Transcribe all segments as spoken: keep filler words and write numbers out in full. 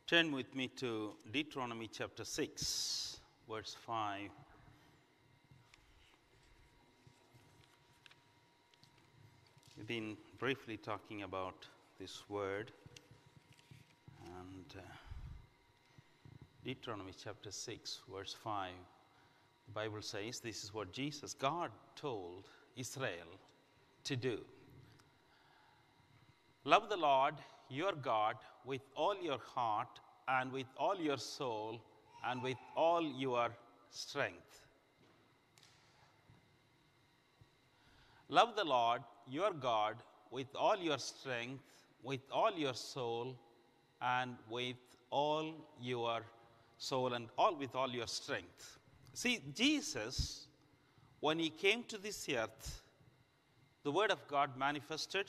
Turn with me to Deuteronomy chapter six, verse five. We've been briefly talking about this word, and uh, Deuteronomy chapter six, verse five, the Bible says this is what Jesus, God told Israel to do. Love the Lord your God with all your heart and with all your soul and with all your strength. Love the Lord your God with all your strength, with all your soul, and with all your soul and all with all your strength. See, Jesus, when he came to this earth, the word of God manifested,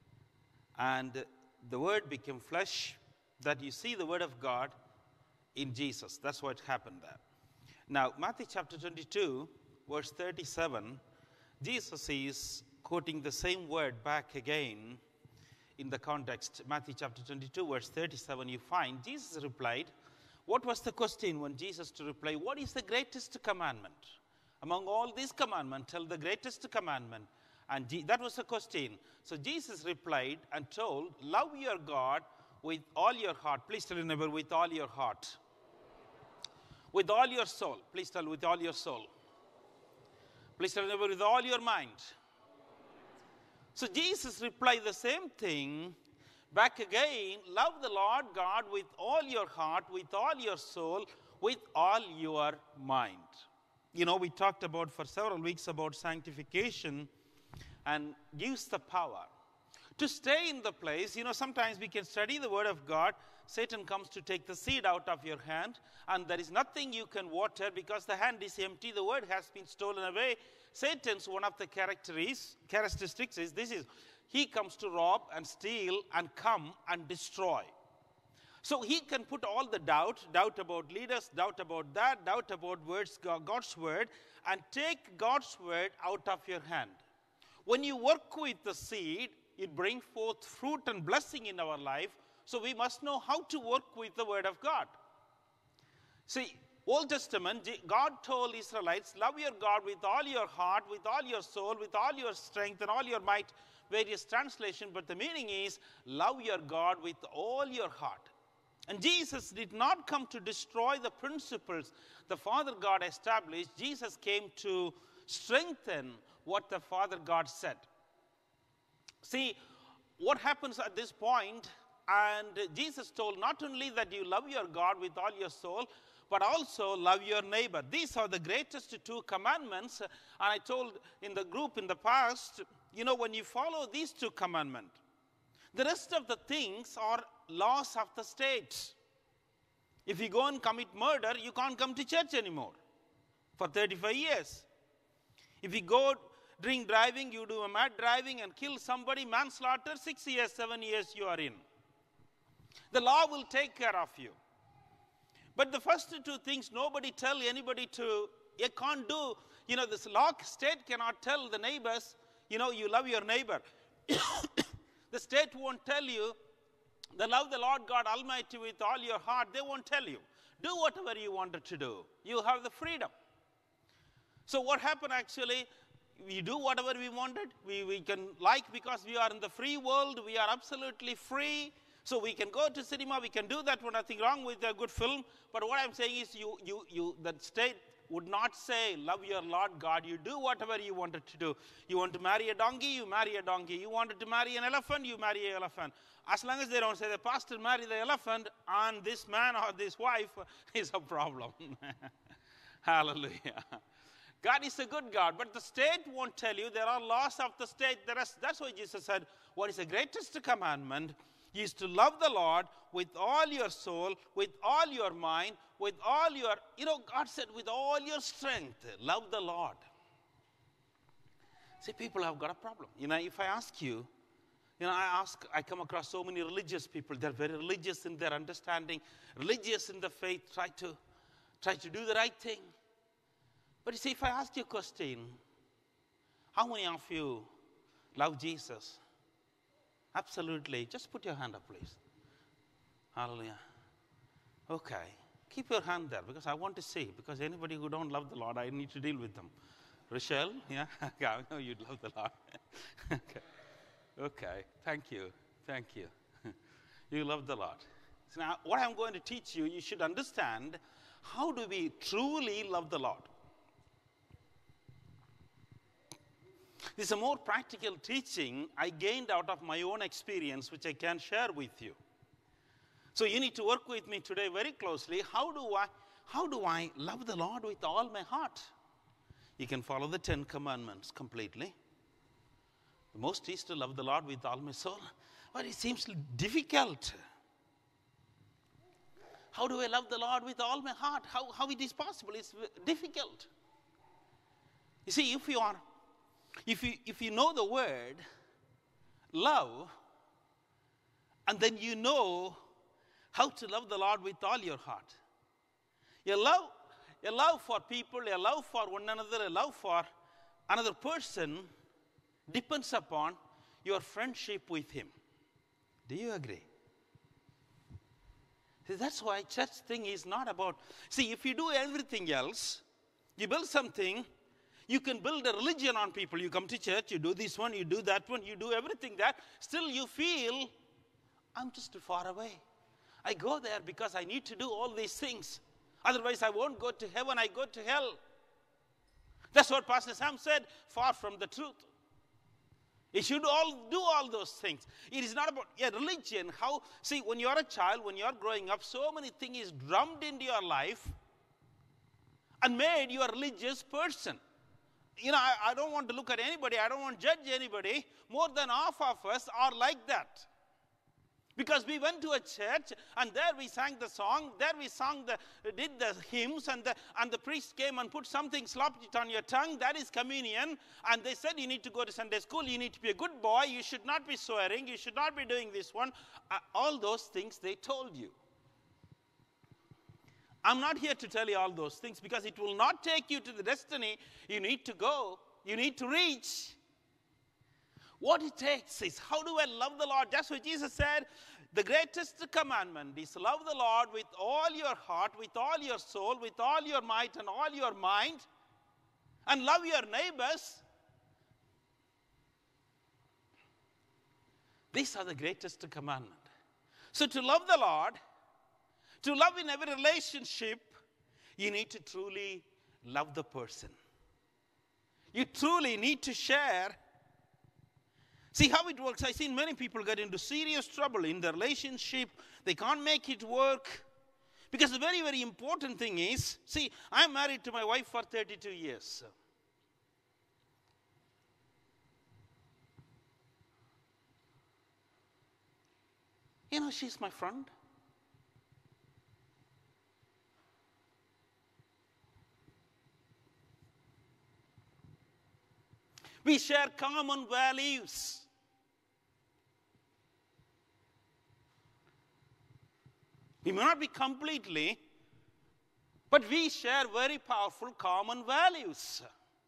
and the word became flesh, that you see the word of God in Jesus. That's what happened there. Now, Matthew chapter twenty-two, verse thirty-seven, Jesus is quoting the same word back again in the context. Matthew chapter twenty-two, verse thirty-seven, you find Jesus replied. What was the question when Jesus to reply? What is the greatest commandment? Among all these commandments, tell the greatest commandment. And that was the question. So Jesus replied and told, love your God with all your heart. Please tell your neighbor, with all your heart. With all your soul. Please tell, with all your soul. Please tell your neighbor, with all your mind. So Jesus replied the same thing back again. Love the Lord God with all your heart, with all your soul, with all your mind. You know, we talked about for several weeks about sanctification, and gives the power to stay in the place. You know, sometimes we can study the word of God. Satan comes to take the seed out of your hand, and there is nothing you can water because the hand is empty. The word has been stolen away. Satan's one of the characteristics is this is, he comes to rob and steal and come and destroy. So he can put all the doubt, doubt about leaders, doubt about that, doubt about words, God's word, and take God's word out of your hand. When you work with the seed, it brings forth fruit and blessing in our life. So we must know how to work with the word of God. See, Old Testament, God told Israelites, love your God with all your heart, with all your soul, with all your strength and all your might. Various translation, but the meaning is, love your God with all your heart. And Jesus did not come to destroy the principles the Father God established. Jesus came to strengthen what the Father God said. See, what happens at this point, and Jesus told not only that you love your God with all your soul, but also love your neighbor. These are the greatest two commandments. And I told in the group in the past, you know, when you follow these two commandments, the rest of the things are laws of the state. If you go and commit murder, you can't come to church anymore for thirty-five years. If you go drink driving, you do a mad driving and kill somebody, manslaughter, six years, seven years you are in. The law will take care of you. But the first two things, nobody tell anybody to, you can't do, you know, this law, state cannot tell the neighbors, you know, you love your neighbor. The state won't tell you, the love the Lord God Almighty with all your heart, they won't tell you. Do whatever you wanted to do. You have the freedom. So what happened actually, we do whatever we wanted. We, we can like, because we are in the free world, we are absolutely free. So we can go to cinema, we can do that, nothing wrong with a good film. But what I'm saying is you, you, you, the state would not say, love your Lord God. You do whatever you wanted to do. You want to marry a donkey, you marry a donkey. You wanted to marry an elephant, you marry an elephant. As long as they don't say the pastor marry the elephant and this man or this wife is a problem. Hallelujah. God is a good God, but the state won't tell you. There are laws of the state. There is, that's why Jesus said, what is the greatest commandment is to love the Lord with all your soul, with all your mind, with all your, you know, God said with all your strength, love the Lord. See, people have got a problem. You know, if I ask you, you know, I ask, I come across so many religious people. They're very religious in their understanding, religious in the faith, try to, try to do the right thing. But you see, if I ask you a question, how many of you love Jesus? Absolutely. Just put your hand up, please. Hallelujah. Okay. Keep your hand there because I want to see. Because anybody who don't love the Lord, I need to deal with them. Rochelle, yeah? Okay, I know you'd love the Lord. Okay. Okay. Thank you. Thank you. You love the Lord. So now, what I'm going to teach you, you should understand how do we truly love the Lord. This is a more practical teaching I gained out of my own experience, which I can share with you. So you need to work with me today very closely. How do I, how do I love the Lord with all my heart? You can follow the Ten Commandments completely. The most is to love the Lord with all my soul. But it seems difficult. How do I love the Lord with all my heart? How, how it is possible? It's difficult. You see, if you are, if you, if you know the word love, and then you know how to love the Lord with all your heart. Your love, your love for people, your love for one another, your love for another person depends upon your friendship with him. Do you agree? See, that's why church thing is not about, see, if you do everything else, you build something, you can build a religion on people. You come to church, you do this one, you do that one, you do everything that, still you feel, I'm just too far away. I go there because I need to do all these things. Otherwise, I won't go to heaven, I go to hell. That's what Pastor Sam said, far from the truth. You should all do all those things. It is not about a religion. How, see, when you're a child, when you're growing up, so many things is drummed into your life and made you a religious person. You know, I, I don't want to look at anybody. I don't want to judge anybody. More than half of us are like that. Because we went to a church and there we sang the song, there we sang the, did the hymns, and the, and the priest came and put something, slopped it on your tongue, that is communion. And they said you need to go to Sunday school, you need to be a good boy, you should not be swearing, you should not be doing this one. Uh, all those things they told you. I'm not here to tell you all those things because it will not take you to the destiny you need to go, you need to reach. What it takes is, how do I love the Lord? That's what Jesus said. The greatest commandment is love the Lord with all your heart, with all your soul, with all your might and all your mind. And love your neighbors. These are the greatest commandment. So to love the Lord, to love in every relationship, you need to truly love the person. You truly need to share. See how it works. I've seen many people get into serious trouble in their relationship. They can't make it work. Because the very, very important thing is, see, I'm married to my wife for thirty-two years. You know, she's my friend. We share common values. We may not be completely, but we share very powerful common values.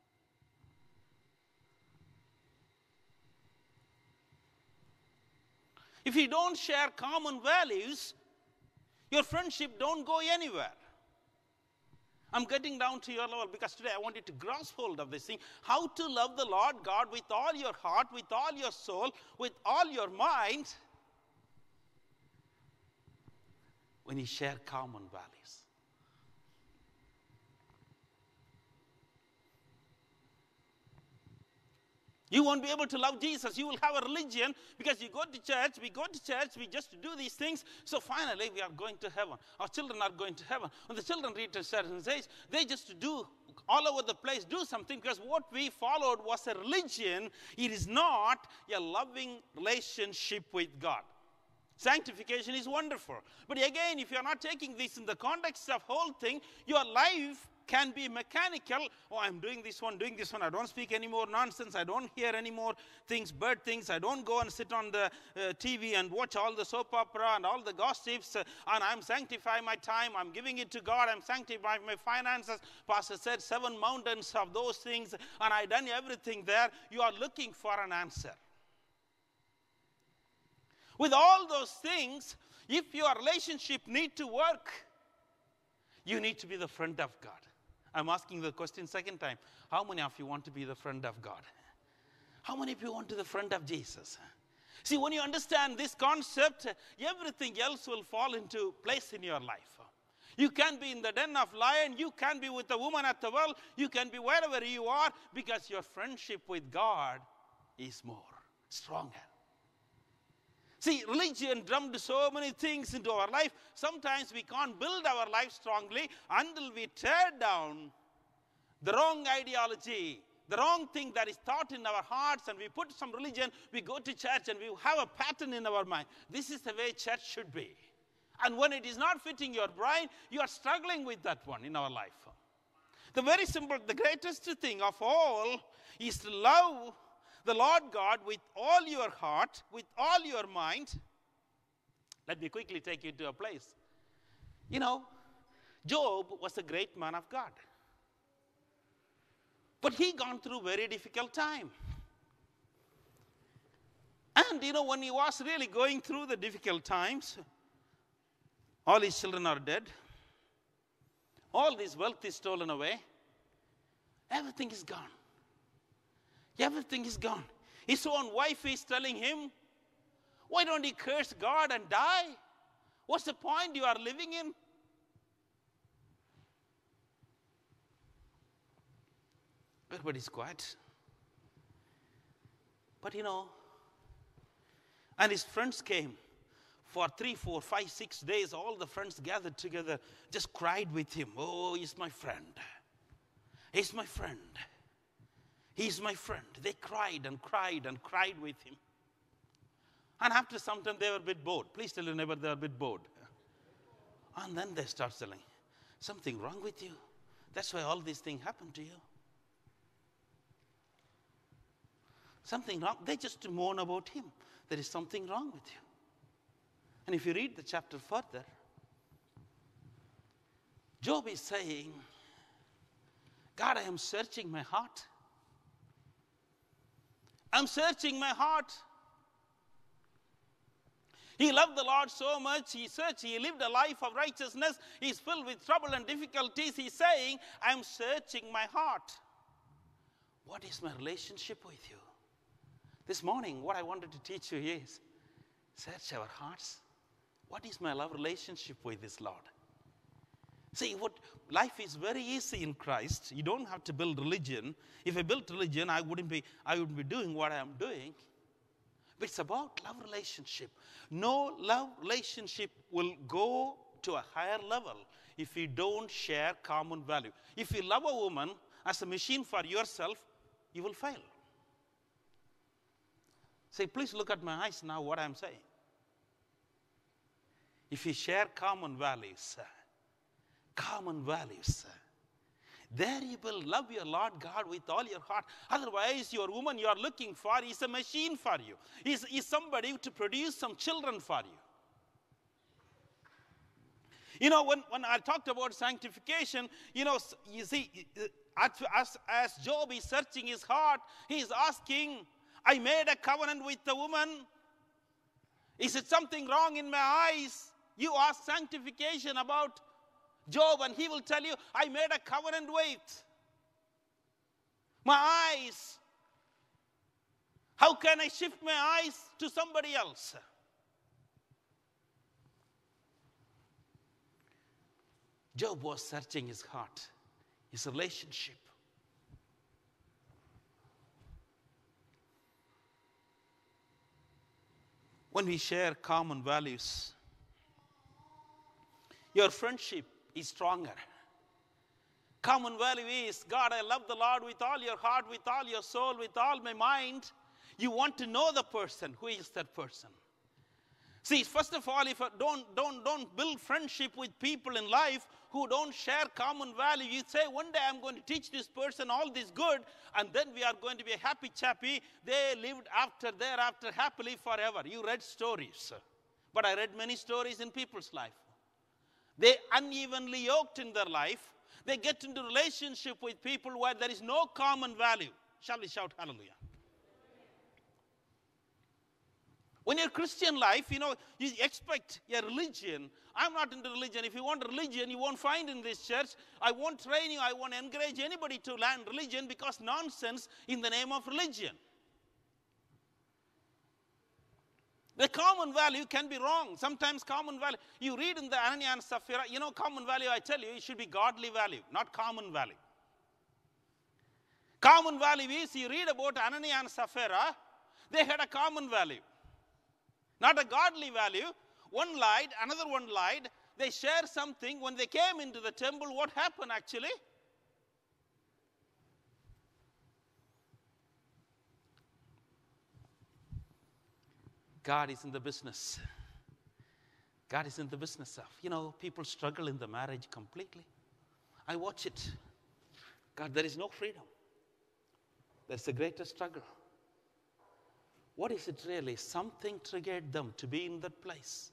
If you don't share common values, your friendship don't go anywhere. I'm getting down to your level because today I want you to grasp hold of this thing. How to love the Lord God with all your heart, with all your soul, with all your mind, when you share common values. You won't be able to love Jesus. You will have a religion because you go to church, we go to church, we just do these things. So finally we are going to heaven. Our children are going to heaven. When the children reach a certain age, they just do all over the place, do something because what we followed was a religion. It is not a loving relationship with God. Sanctification is wonderful. But again, if you are not taking this in the context of whole thing, your life can be mechanical. Oh, I'm doing this one, doing this one. I don't speak any more nonsense. I don't hear any more things, bird things. I don't go and sit on the uh, T V and watch all the soap opera and all the gossips. Uh, and I'm sanctifying my time. I'm giving it to God. I'm sanctifying my finances. Pastor said seven mountains of those things. And I done everything there. You are looking for an answer. With all those things, if your relationship need to work, You need to be the friend of God. I'm asking the question second time. How many of you want to be the friend of God? How many of you want to be the friend of Jesus? See, when you understand this concept, everything else will fall into place in your life. You can be in the den of lion. You can be with a woman at the well. You can be wherever you are because your friendship with God is more stronger. See, religion drummed so many things into our life. Sometimes we can't build our life strongly until we tear down the wrong ideology, the wrong thing that is taught in our hearts, and we put some religion, we go to church and we have a pattern in our mind. This is the way church should be. And when it is not fitting your brain, you are struggling with that one in our life. The very simple, the greatest thing of all is to love the Lord God with all your heart, with all your mind. Let me quickly take you to a place. You know, Job was a great man of God. But he gone through a very difficult time. And, you know, when he was really going through the difficult times, all his children are dead. All his wealth is stolen away. Everything is gone. Everything is gone. His own wife is telling him, why don't you curse God and die? What's the point you are living in? Everybody's quiet. But you know, and his friends came. For three, four, five, six days, all the friends gathered together, just cried with him. Oh, he's my friend. He's my friend. He's my friend. They cried and cried and cried with him. And after some time, they were a bit bored. Please tell your neighbor they were a bit bored. And then they start saying, something wrong with you. That's why all these things happen to you. Something wrong. They just moan about him. There is something wrong with you. And if you read the chapter further, Job is saying, God, I am searching my heart. I'm searching my heart. He loved the Lord so much. He searched. He lived a life of righteousness. He's filled with trouble and difficulties. He's saying, I'm searching my heart. What is my relationship with you? This morning, what I wanted to teach you is, search our hearts. What is my love relationship with this Lord? See, what life is very easy in Christ. You don't have to build religion. If I built religion, I wouldn't be, I wouldn't be doing what I am doing. But it's about love relationship. No love relationship will go to a higher level if you don't share common value. If you love a woman as a machine for yourself, you will fail. Say, please look at my eyes now, what I'm saying. If you share common values, common values, there you will love your Lord God with all your heart. Otherwise, your woman you are looking for is a machine for you. Is is somebody to produce some children for you. You know, when, when I talked about sanctification, you know, you see, as, as Job is searching his heart, he is asking, I made a covenant with the woman. Is it something wrong in my eyes? You ask sanctification about Job and he will tell you, I made a covenant with my eyes. How can I shift my eyes to somebody else? Job was searching his heart, his relationship. When we share common values, your friendship is stronger. Common value is, God, I love the Lord with all your heart, with all your soul, with all my mind. You want to know the person. Who is that person? See, first of all, if I don't, don't, don't build friendship with people in life who don't share common value, you say, one day I'm going to teach this person all this good, and then we are going to be a happy chappy. They lived after, thereafter, happily forever. You read stories. But I read many stories in people's life. They unevenly yoked in their life. They get into relationship with people where there is no common value. Shall we shout hallelujah? When you're Christian life, you know, you expect a religion. I'm not into religion. If you want religion, you won't find in this church. I won't train you. I won't encourage anybody to learn religion because nonsense in the name of religion. The common value can be wrong. Sometimes common value, you read in the Ananias and Sapphira, you know, common value, I tell you, it should be godly value, not common value. Common value is, you read about Ananias and Sapphira, they had a common value. Not a godly value. One lied, another one lied. They shared something. When they came into the temple, what happened actually? God is in the business. God is in the business of, you know, people struggle in the marriage completely. I watch it. God, there is no freedom. There's a greater struggle. What is it really? Something triggered them to be in that place.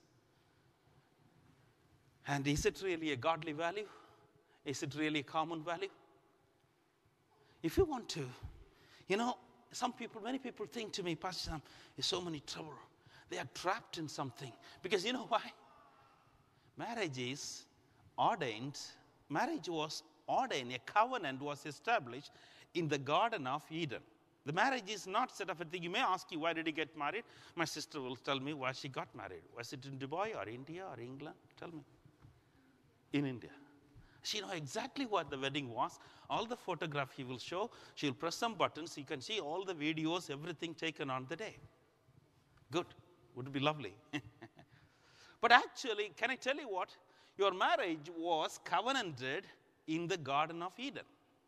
And is it really a godly value? Is it really a common value? If you want to, you know, some people, many people think to me, Pastor Sam, there's so many trouble. They are trapped in something. Because you know why? Marriage is ordained. Marriage was ordained. A covenant was established in the Garden of Eden. The marriage is not set up. You may ask you, why did he get married? My sister will tell me why she got married. Was it in Dubai or India or England? Tell me. In India. She knows exactly what the wedding was. All the photograph he will show. She will press some buttons. You can see all the videos, everything taken on the day. Good. Would be lovely. But actually, can I tell you what? Your marriage was covenanted in the Garden of Eden.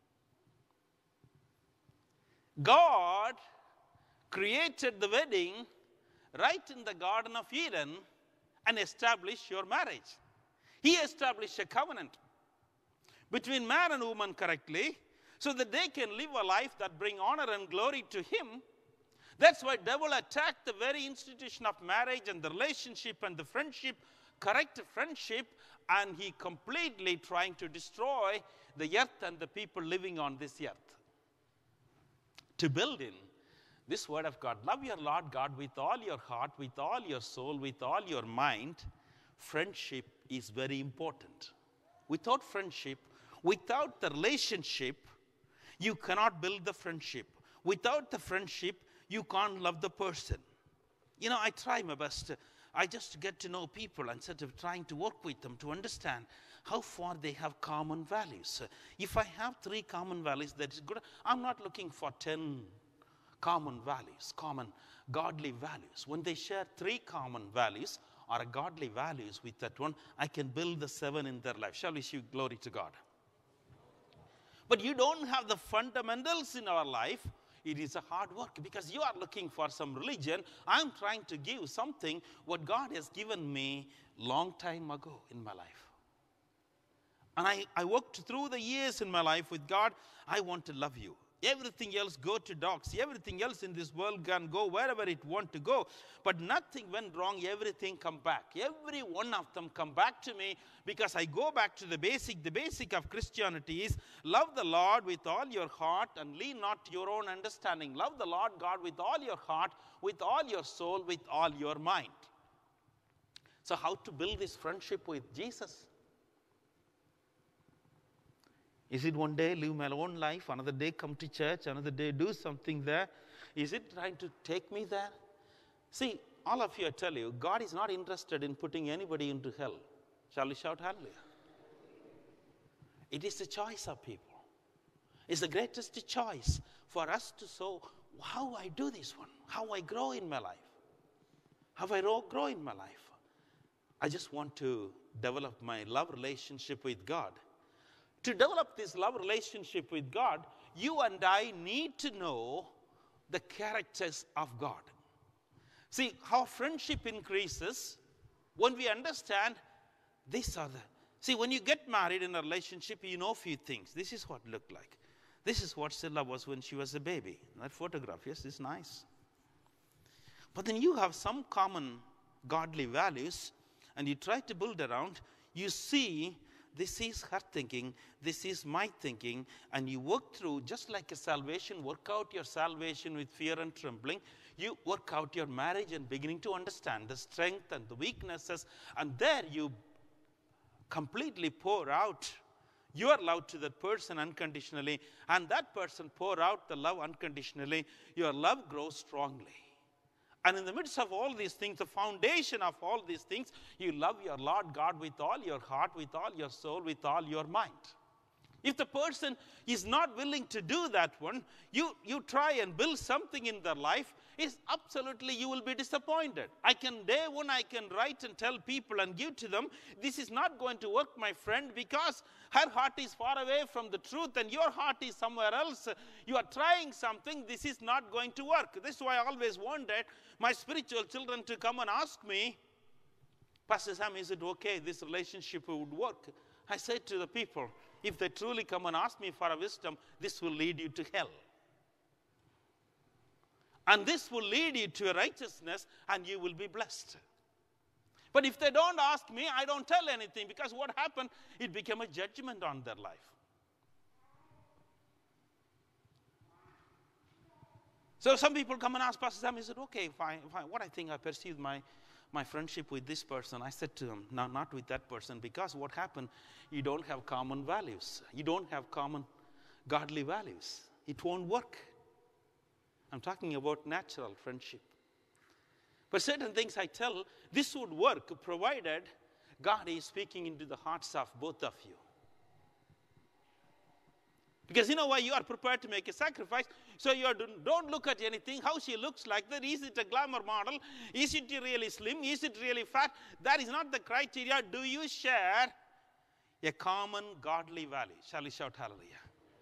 God created the wedding right in the Garden of Eden and established your marriage. He established a covenant between man and woman correctly so that they can live a life that bring honor and glory to him. That's why the devil attacked the very institution of marriage and the relationship and the friendship, correct friendship, and he completely trying to destroy the earth and the people living on this earth. To build in this word of God, love your Lord God with all your heart, with all your soul, with all your mind. Friendship is very important. Without friendship, without the relationship, you cannot build the friendship. Without the friendship, you can't love the person. You know, I try my best. I just get to know people instead of trying to work with them to understand how far they have common values. If I have three common values, that is good. I'm not looking for ten common values, common godly values. When they share three common values or godly values with that one, I can build the seven in their life. Shall we show glory to God? But you don't have the fundamentals in our life. It is a hard work because you are looking for some religion. I'm trying to give something what God has given me long time ago in my life. And I, I worked through the years in my life with God. I want to love you. Everything else go to dogs. Everything else in this world can go wherever it want to go. But nothing went wrong. Everything come back. Every one of them come back to me because I go back to the basic. The basic of Christianity is love the Lord with all your heart and lean not to your own understanding. Love the Lord God with all your heart, with all your soul, with all your mind. So how to build this friendship with Jesus? Is it one day live my own life, another day come to church, another day do something there? Is it trying to take me there? See, all of you, I tell you, God is not interested in putting anybody into hell. Shall we shout hallelujah? It is the choice of people. It's the greatest choice for us to show how I do this one, how I grow in my life, how I grow in my life. I just want to develop my love relationship with God. To develop this love relationship with God, you and I need to know the characters of God. See, how friendship increases when we understand these are the... See, when you get married in a relationship, you know a few things. This is what it looked like. This is what Silla was when she was a baby. That photograph, yes, is nice. But then you have some common godly values, and you try to build around, you see... This is her thinking, this is my thinking, and you work through, just like a salvation, work out your salvation with fear and trembling. You work out your marriage and beginning to understand the strength and the weaknesses, and there you completely pour out your love to that person unconditionally, and that person pour out the love unconditionally. Your love grows strongly. And in the midst of all these things, the foundation of all these things, you love your Lord God with all your heart, with all your soul, with all your mind. If the person is not willing to do that one, you, you try and build something in their life, is absolutely you will be disappointed. I can, day one, I can write and tell people and give to them, this is not going to work, my friend, because her heart is far away from the truth and your heart is somewhere else. You are trying something, this is not going to work. This is why I always wanted my spiritual children to come and ask me, Pastor Sam, is it okay this relationship would work? I said to the people, if they truly come and ask me for a wisdom, this will lead you to hell. And this will lead you to righteousness, and you will be blessed. But if they don't ask me, I don't tell anything, because what happened, it became a judgment on their life. So some people come and ask Pastor Sam, is it okay if I, if I what I think I perceived my, my friendship with this person? I said to them, no, not with that person, because what happened, you don't have common values. You don't have common godly values. It won't work. I'm talking about natural friendship. But certain things I tell, this would work provided God is speaking into the hearts of both of you. Because you know why? You are prepared to make a sacrifice. So you are, don't look at anything, how she looks like that. Is it a glamour model? Is it really slim? Is it really fat? That is not the criteria. Do you share a common godly value? Shall we shout hallelujah?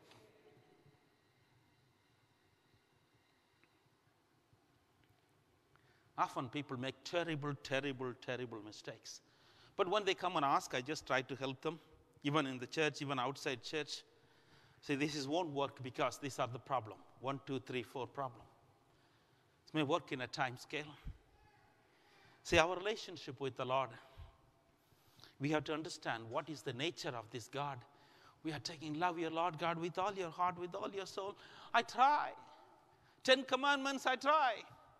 Often people make terrible, terrible, terrible mistakes. But when they come and ask, I just try to help them, even in the church, even outside church. Say, this is won't work because these are the problem. One, two, three, four problem. It may work in a time scale. See, our relationship with the Lord, we have to understand what is the nature of this God. We are taking love your Lord God with all your heart, with all your soul. I try. Ten commandments, I try.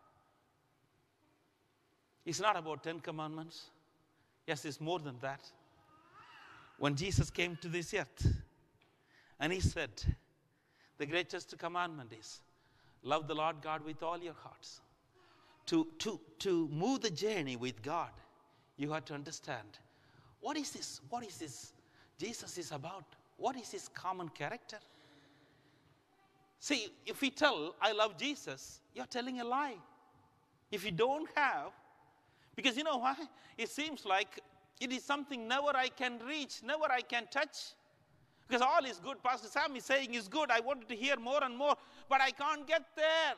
It's not about Ten Commandments. Yes, it's more than that. When Jesus came to this earth, and he said, the greatest commandment is, love the Lord God with all your hearts. To, to, to move the journey with God, you have to understand, what is this? What is this Jesus is about? What is his common character? See, if we tell, I love Jesus, you're telling a lie. If you don't have, because you know why? It seems like it is something never I can reach, never I can touch. Because all is good. Pastor Sam is saying is good. I wanted to hear more and more, but I can't get there.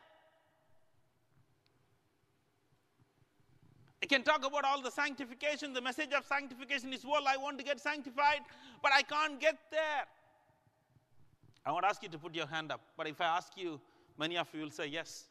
I can talk about all the sanctification. The message of sanctification is, well, I want to get sanctified, but I can't get there. I want to ask you to put your hand up, but if I ask you, many of you will say yes.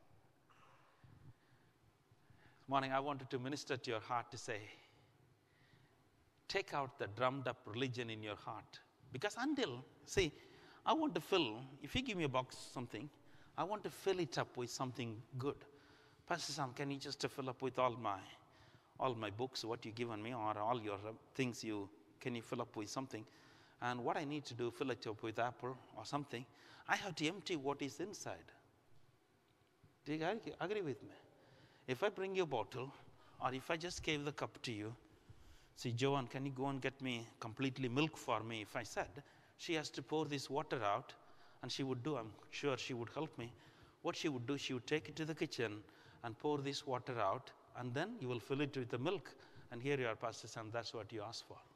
This morning, I wanted to minister to your heart to say, take out the drummed up religion in your heart. Because until, see, I want to fill, if you give me a box something, I want to fill it up with something good. Pastor Sam, can you just fill up with all my, all my books, what you given me, or all your things you, can you fill up with something? And what I need to do, fill it up with apple or something. I have to empty what is inside. Do you agree with me? If I bring you a bottle, or if I just gave the cup to you, see, Joanne, can you go and get me completely milk for me? If I said, she has to pour this water out, and she would do, I'm sure she would help me. What she would do, she would take it to the kitchen and pour this water out, and then you will fill it with the milk. And here you are, Pastor Sam, that's what you asked for.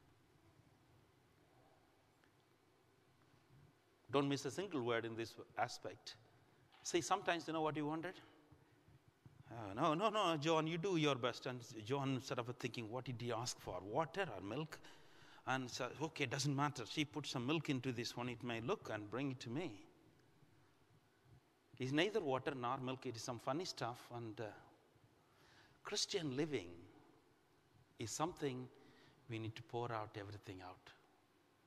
Don't miss a single word in this aspect. See, sometimes you know what you wanted? Uh, no, no, no, John, you do your best. And John sort of thinking, what did he ask for? Water or milk? And so, okay, doesn't matter. She put some milk into this one. It may look and bring it to me. It's neither water nor milk. It is some funny stuff. And uh, Christian living is something we need to pour out everything out.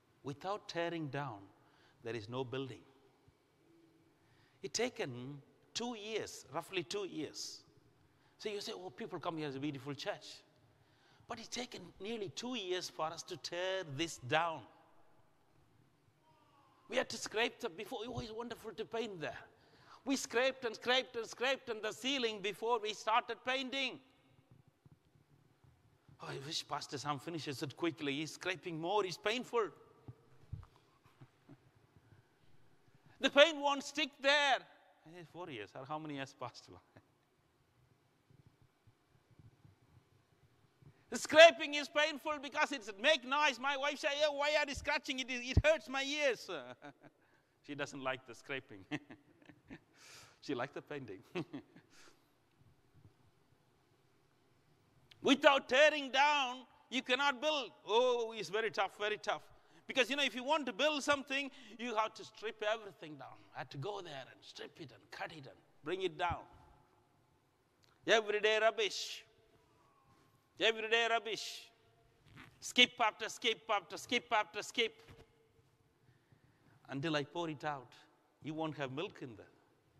Without tearing down, there is no building. It's taken two years, roughly two years. So you say, oh, people come here as a beautiful church. But it's taken nearly two years for us to tear this down. We had to scrape the, before, it was wonderful to paint there. We scraped and scraped and scraped on the ceiling before we started painting. Oh, I wish Pastor Sam finishes it quickly. He's scraping more, it's painful. The paint won't stick there. Four years, or how many years passed? The scraping is painful because it makes noise. My wife says, oh, why are you scratching it? It hurts my ears. She doesn't like the scraping. She likes the painting. Without tearing down, you cannot build. Oh, it's very tough, very tough. Because, you know, if you want to build something, you have to strip everything down. I had to go there and strip it and cut it and bring it down. Everyday rubbish. Everyday rubbish. Skip after skip after skip after skip. Until I pour it out. You won't have milk in there.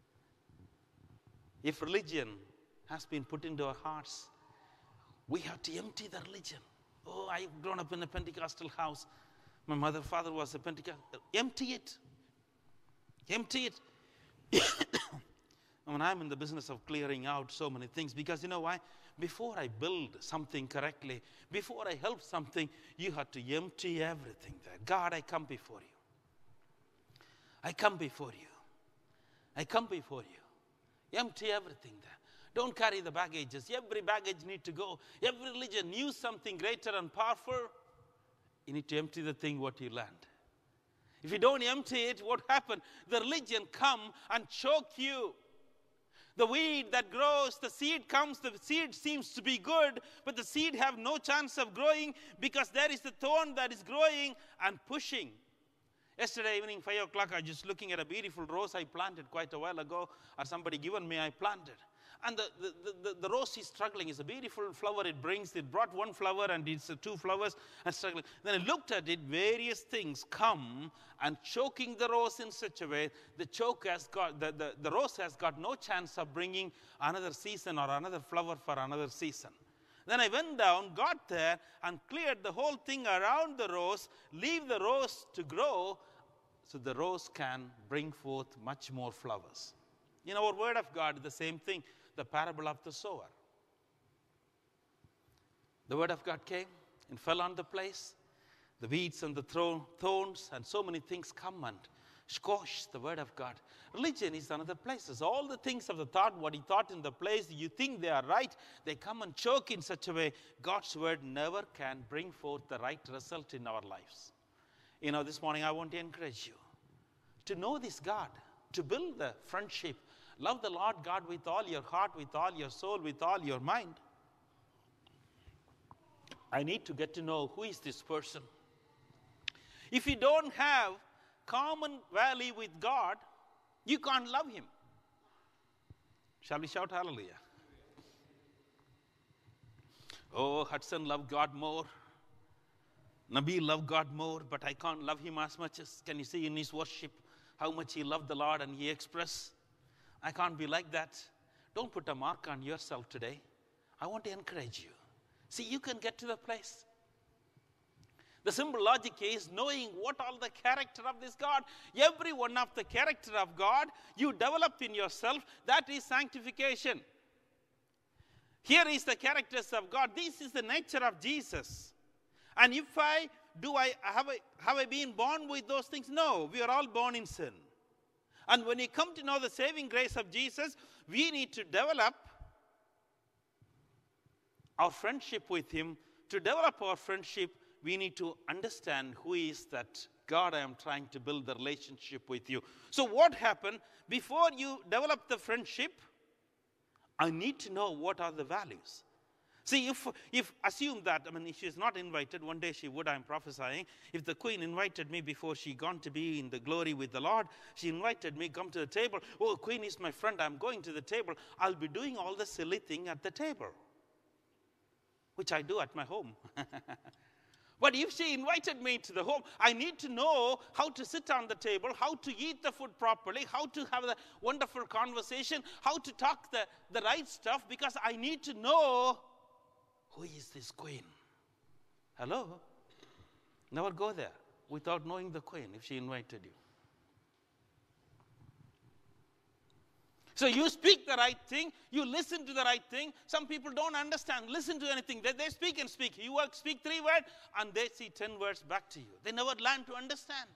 If religion has been put into our hearts, we have to empty the religion. Oh, I've grown up in a Pentecostal house. My mother, father was a Pentecostal. Empty it. Empty it. I mean, I'm in the business of clearing out so many things because you know why? Before I build something correctly, before I help something, you have to empty everything there. God, I come before you. I come before you. I come before you. Empty everything there. Don't carry the baggages. Every baggage needs to go. Every religion knew something greater and powerful. You need to empty the thing what you learned. If you don't empty it, what happens? The religion come and choke you. The weed that grows, the seed comes, the seed seems to be good, but the seed have no chance of growing because there is the thorn that is growing and pushing. Yesterday evening, five o'clock, I was just looking at a beautiful rose I planted quite a while ago, or somebody given me, I planted. And the, the, the, the rose is struggling. It's a beautiful flower it brings. It brought one flower and it's uh, two flowers and struggling. Then I looked at it, various things come and choking the rose in such a way, the choke has got, the, the, the rose has got no chance of bringing another season or another flower for another season. Then I went down, got there and cleared the whole thing around the rose, leave the rose to grow so the rose can bring forth much more flowers. In our word of God, the same thing. The parable of the sower. The word of God came and fell on the place. The weeds and the thorns and so many things come and squash the word of God. Religion is another place. All the things of the thought, what he thought in the place, you think they are right, they come and choke in such a way. God's word never can bring forth the right result in our lives. You know, this morning I want to encourage you to know this God, to build the friendship. Love the Lord God with all your heart, with all your soul, with all your mind. I need to get to know who is this person. If you don't have common value with God, you can't love him. Shall we shout hallelujah? Oh, Hudson loved God more. Nabil loved God more, but I can't love him as much as, can you see in his worship, how much he loved the Lord and he expressed. I can't be like that. Don't put a mark on yourself today. I want to encourage you. See, you can get to the place. The simple logic is knowing what all the character of this God, every one of the character of God, you develop in yourself. That is sanctification. Here is the characters of God. This is the nature of Jesus. And if I, do I, have I, have I been born with those things? No, we are all born in sin. And when we come to know the saving grace of Jesus, we need to develop our friendship with him. To develop our friendship, we need to understand who is that God I am trying to build the relationship with you. So what happened? Before you develop the friendship, I need to know what are the values. See, if, if assume that, I mean, if she's not invited, one day she would, I'm prophesying. If the queen invited me before she gone to be in the glory with the Lord, she invited me, come to the table. Oh, queen is my friend, I'm going to the table. I'll be doing all the silly thing at the table, which I do at my home. But if she invited me to the home, I need to know how to sit on the table, how to eat the food properly, how to have a wonderful conversation, how to talk the, the right stuff, because I need to know who is this queen. Hello? Never go there without knowing the queen if she invited you. So you speak the right thing, you listen to the right thing. Some people don't understand, listen to anything. They, they speak and speak. You work, speak three words, and they see ten words back to you. They never learn to understand.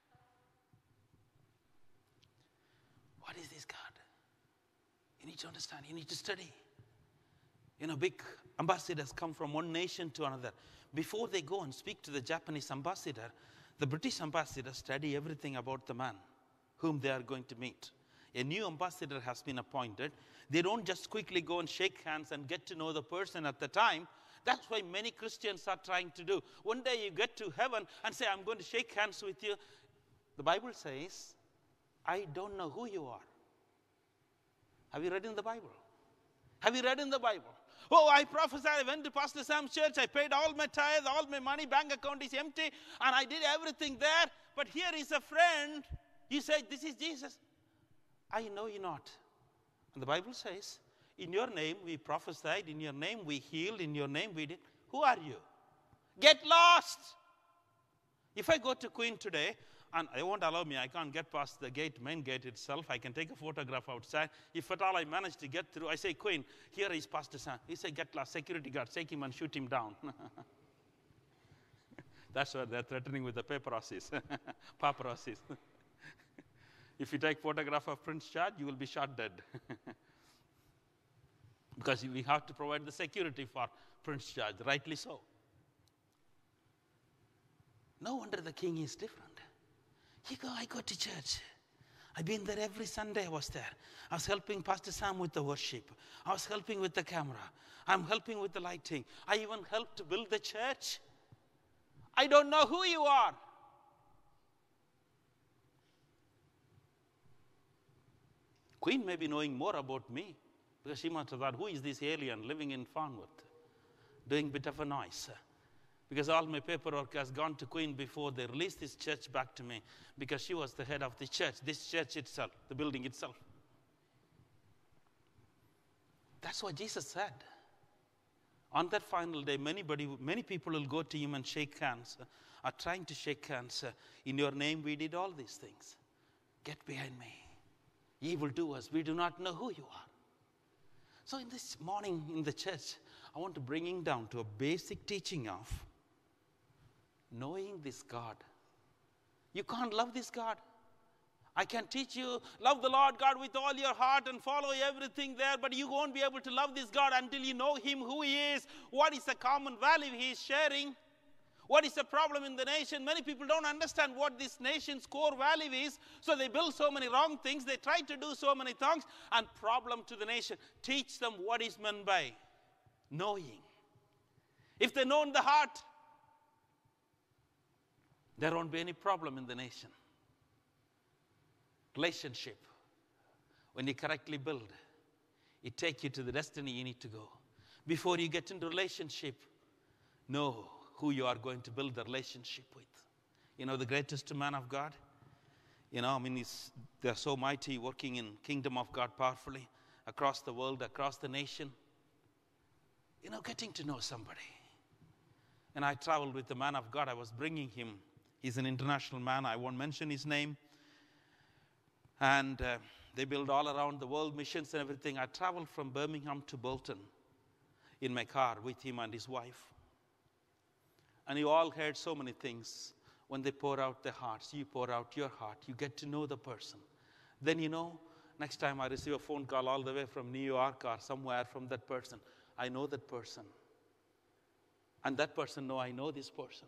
What is this God? You need to understand. You need to study. You know, big ambassadors come from one nation to another. Before they go and speak to the Japanese ambassador, the British ambassador study everything about the man whom they are going to meet. A new ambassador has been appointed. They don't just quickly go and shake hands and get to know the person at the time. That's why many Christians are trying to do. One day you get to heaven and say, I'm going to shake hands with you. The Bible says, I don't know who you are. Have you read in the Bible? Have you read in the Bible? Oh, I prophesied, I went to Pastor Sam's church, I paid all my tithes, all my money, bank account is empty, and I did everything there. But here is a friend. You say, this is Jesus. I know you not. And the Bible says, in your name we prophesied, in your name we healed, in your name we did. Who are you? Get lost. If I go to Queen today, and they won't allow me, I can't get past the gate, main gate itself. I can take a photograph outside. If at all I manage to get through, I say, Queen, here is Pastor Sam. He say, get lost, security guard, take him and shoot him down. That's what they're threatening with the paparazzi. Paparazzi. If you take photograph of Prince Charles, you will be shot dead. Because we have to provide the security for Prince Charles, rightly so. No wonder the king is different. You go, I go to church. I've been there every Sunday I was there. I was helping Pastor Sam with the worship. I was helping with the camera. I'm helping with the lighting. I even helped to build the church. I don't know who you are. Queen may be knowing more about me because she must have thought, who is this alien living in Farnworth, doing a bit of a noise? Because all my paperwork has gone to Queen before they released this church back to me, because she was the head of the church, this church itself, the building itself. That's what Jesus said. On that final day, many, many people will go to him and shake hands, uh, are trying to shake hands. Uh, in your name we did all these things. Get behind me. Evildoers, we do not know who you are. So in this morning in the church, I want to bring him down to a basic teaching of knowing this God. You can't love this God. I can teach you, love the Lord God with all your heart and follow everything there, but you won't be able to love this God until you know him, who he is, what is the common value he is sharing, what is the problem in the nation. Many people don't understand what this nation's core value is, so they build so many wrong things, they try to do so many things, and problem to the nation. Teach them what is meant by knowing. If they know in the heart, there won't be any problem in the nation. Relationship, when you correctly build, it takes you to the destiny you need to go. Before you get into relationship, know who you are going to build the relationship with. You know, the greatest man of God, you know, I mean, he's, they're so mighty, working in kingdom of God powerfully, across the world, across the nation. You know, getting to know somebody. And I traveled with the man of God. I was bringing him. He's an international man. I won't mention his name. And uh, they build all around the world, missions and everything. I traveled from Birmingham to Bolton in my car with him and his wife. And you all heard so many things. When they pour out their hearts, you pour out your heart. You get to know the person. Then, you know, next time I receive a phone call all the way from New York or somewhere from that person, I know that person. And that person know I know this person.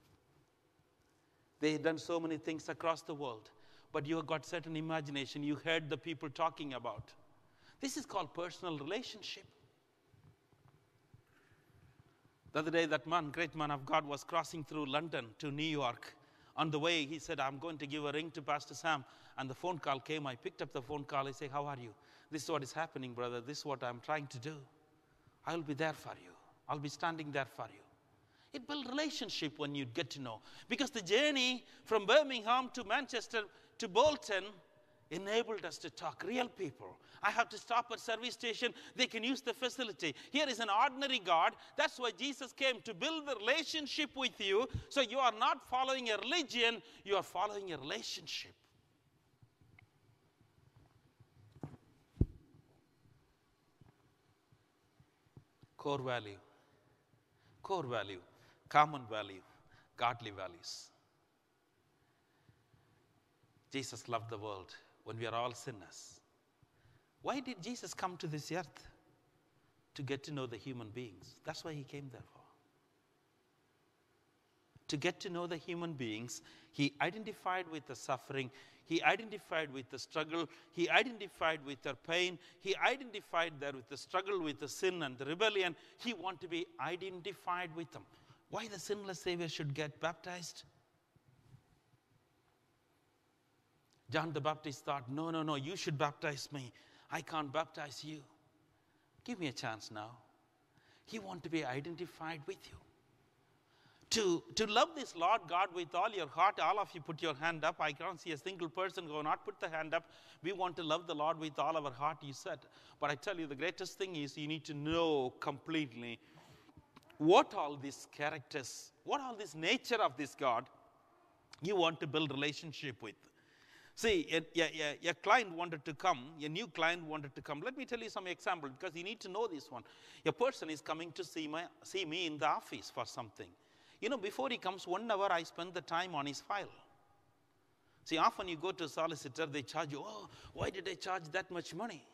They have done so many things across the world. But you have got certain imagination. You heard the people talking about. This is called personal relationship. The other day, that man, great man of God, was crossing through London to New York. On the way, he said, I'm going to give a ring to Pastor Sam. And the phone call came. I picked up the phone call. I said, how are you? This is what is happening, brother. This is what I'm trying to do. I'll be there for you. I'll be standing there for you. It builds relationship when you get to know. Because the journey from Birmingham to Manchester to Bolton enabled us to talk. Real people. I have to stop at service station. They can use the facility. Here is an ordinary God. That's why Jesus came, to build the relationship with you. So you are not following a religion. You are following a relationship. Core value. Core value. Common value. Godly values. Jesus loved the world when we are all sinners. Why did Jesus come to this earth? To get to know the human beings. That's why he came there for. To get to know the human beings, he identified with the suffering. He identified with the struggle. He identified with their pain. He identified there with the struggle, with the sin and the rebellion. He wanted to be identified with them. Why the sinless Savior should get baptized? John the Baptist thought, no, no, no, you should baptize me. I can't baptize you. Give me a chance now. He wants to be identified with you. To, to love this Lord God with all your heart, all of you put your hand up. I can't see a single person go not put the hand up. We want to love the Lord with all our heart, you said. But I tell you, the greatest thing is you need to know completely what all these characters, what all this nature of this God you want to build relationship with. See, a, a, a client wanted to come, a new client wanted to come. Let me tell you some example, because you need to know this one. A person is coming to see, my, see me in the office for something. You know, before he comes, one hour I spend the time on his file. See, often you go to a solicitor, they charge you, oh, why did I charge that much money?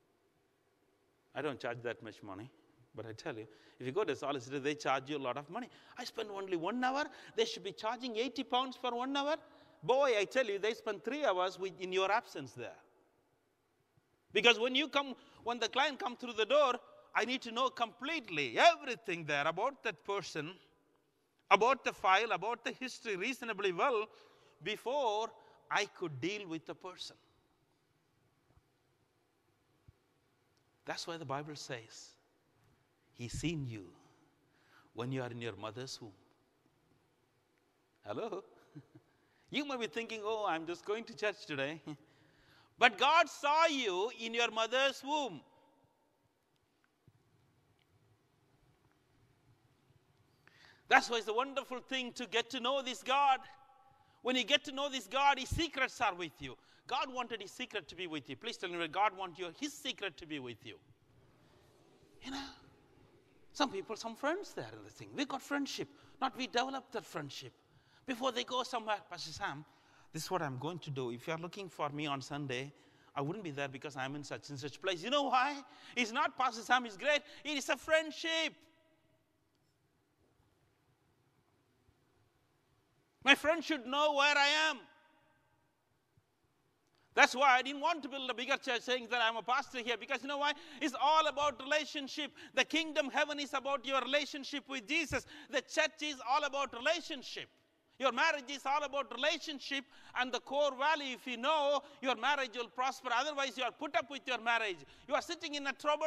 I don't charge that much money, but I tell you, if you go to a solicitor, they charge you a lot of money. I spend only one hour, they should be charging eighty pounds for one hour. Boy, I tell you, they spend three hours with, in your absence there. Because when you come, when the client comes through the door, I need to know completely everything there about that person, about the file, about the history reasonably well before I could deal with the person. That's why the Bible says, He's seen you when you are in your mother's womb. Hello? You might be thinking, oh, I'm just going to church today. But God saw you in your mother's womb. That's why it's a wonderful thing to get to know this God. When you get to know this God, His secrets are with you. God wanted His secret to be with you. Please tell me, God wants your, His secret to be with you. You know, some people, some friends there in the thing. We got friendship. Not we developed that friendship. Before they go somewhere, Pastor Sam, this is what I'm going to do. If you are looking for me on Sunday, I wouldn't be there because I'm in such and such place. You know why? It's not Pastor Sam is great. It is a friendship. My friend should know where I am. That's why I didn't want to build a bigger church saying that I'm a pastor here. Because you know why? It's all about relationship. The kingdom heaven is about your relationship with Jesus. The church is all about relationship. Your marriage is all about relationship, and the core value, if you know, your marriage will prosper. Otherwise, you are put up with your marriage. You are sitting in a trouble.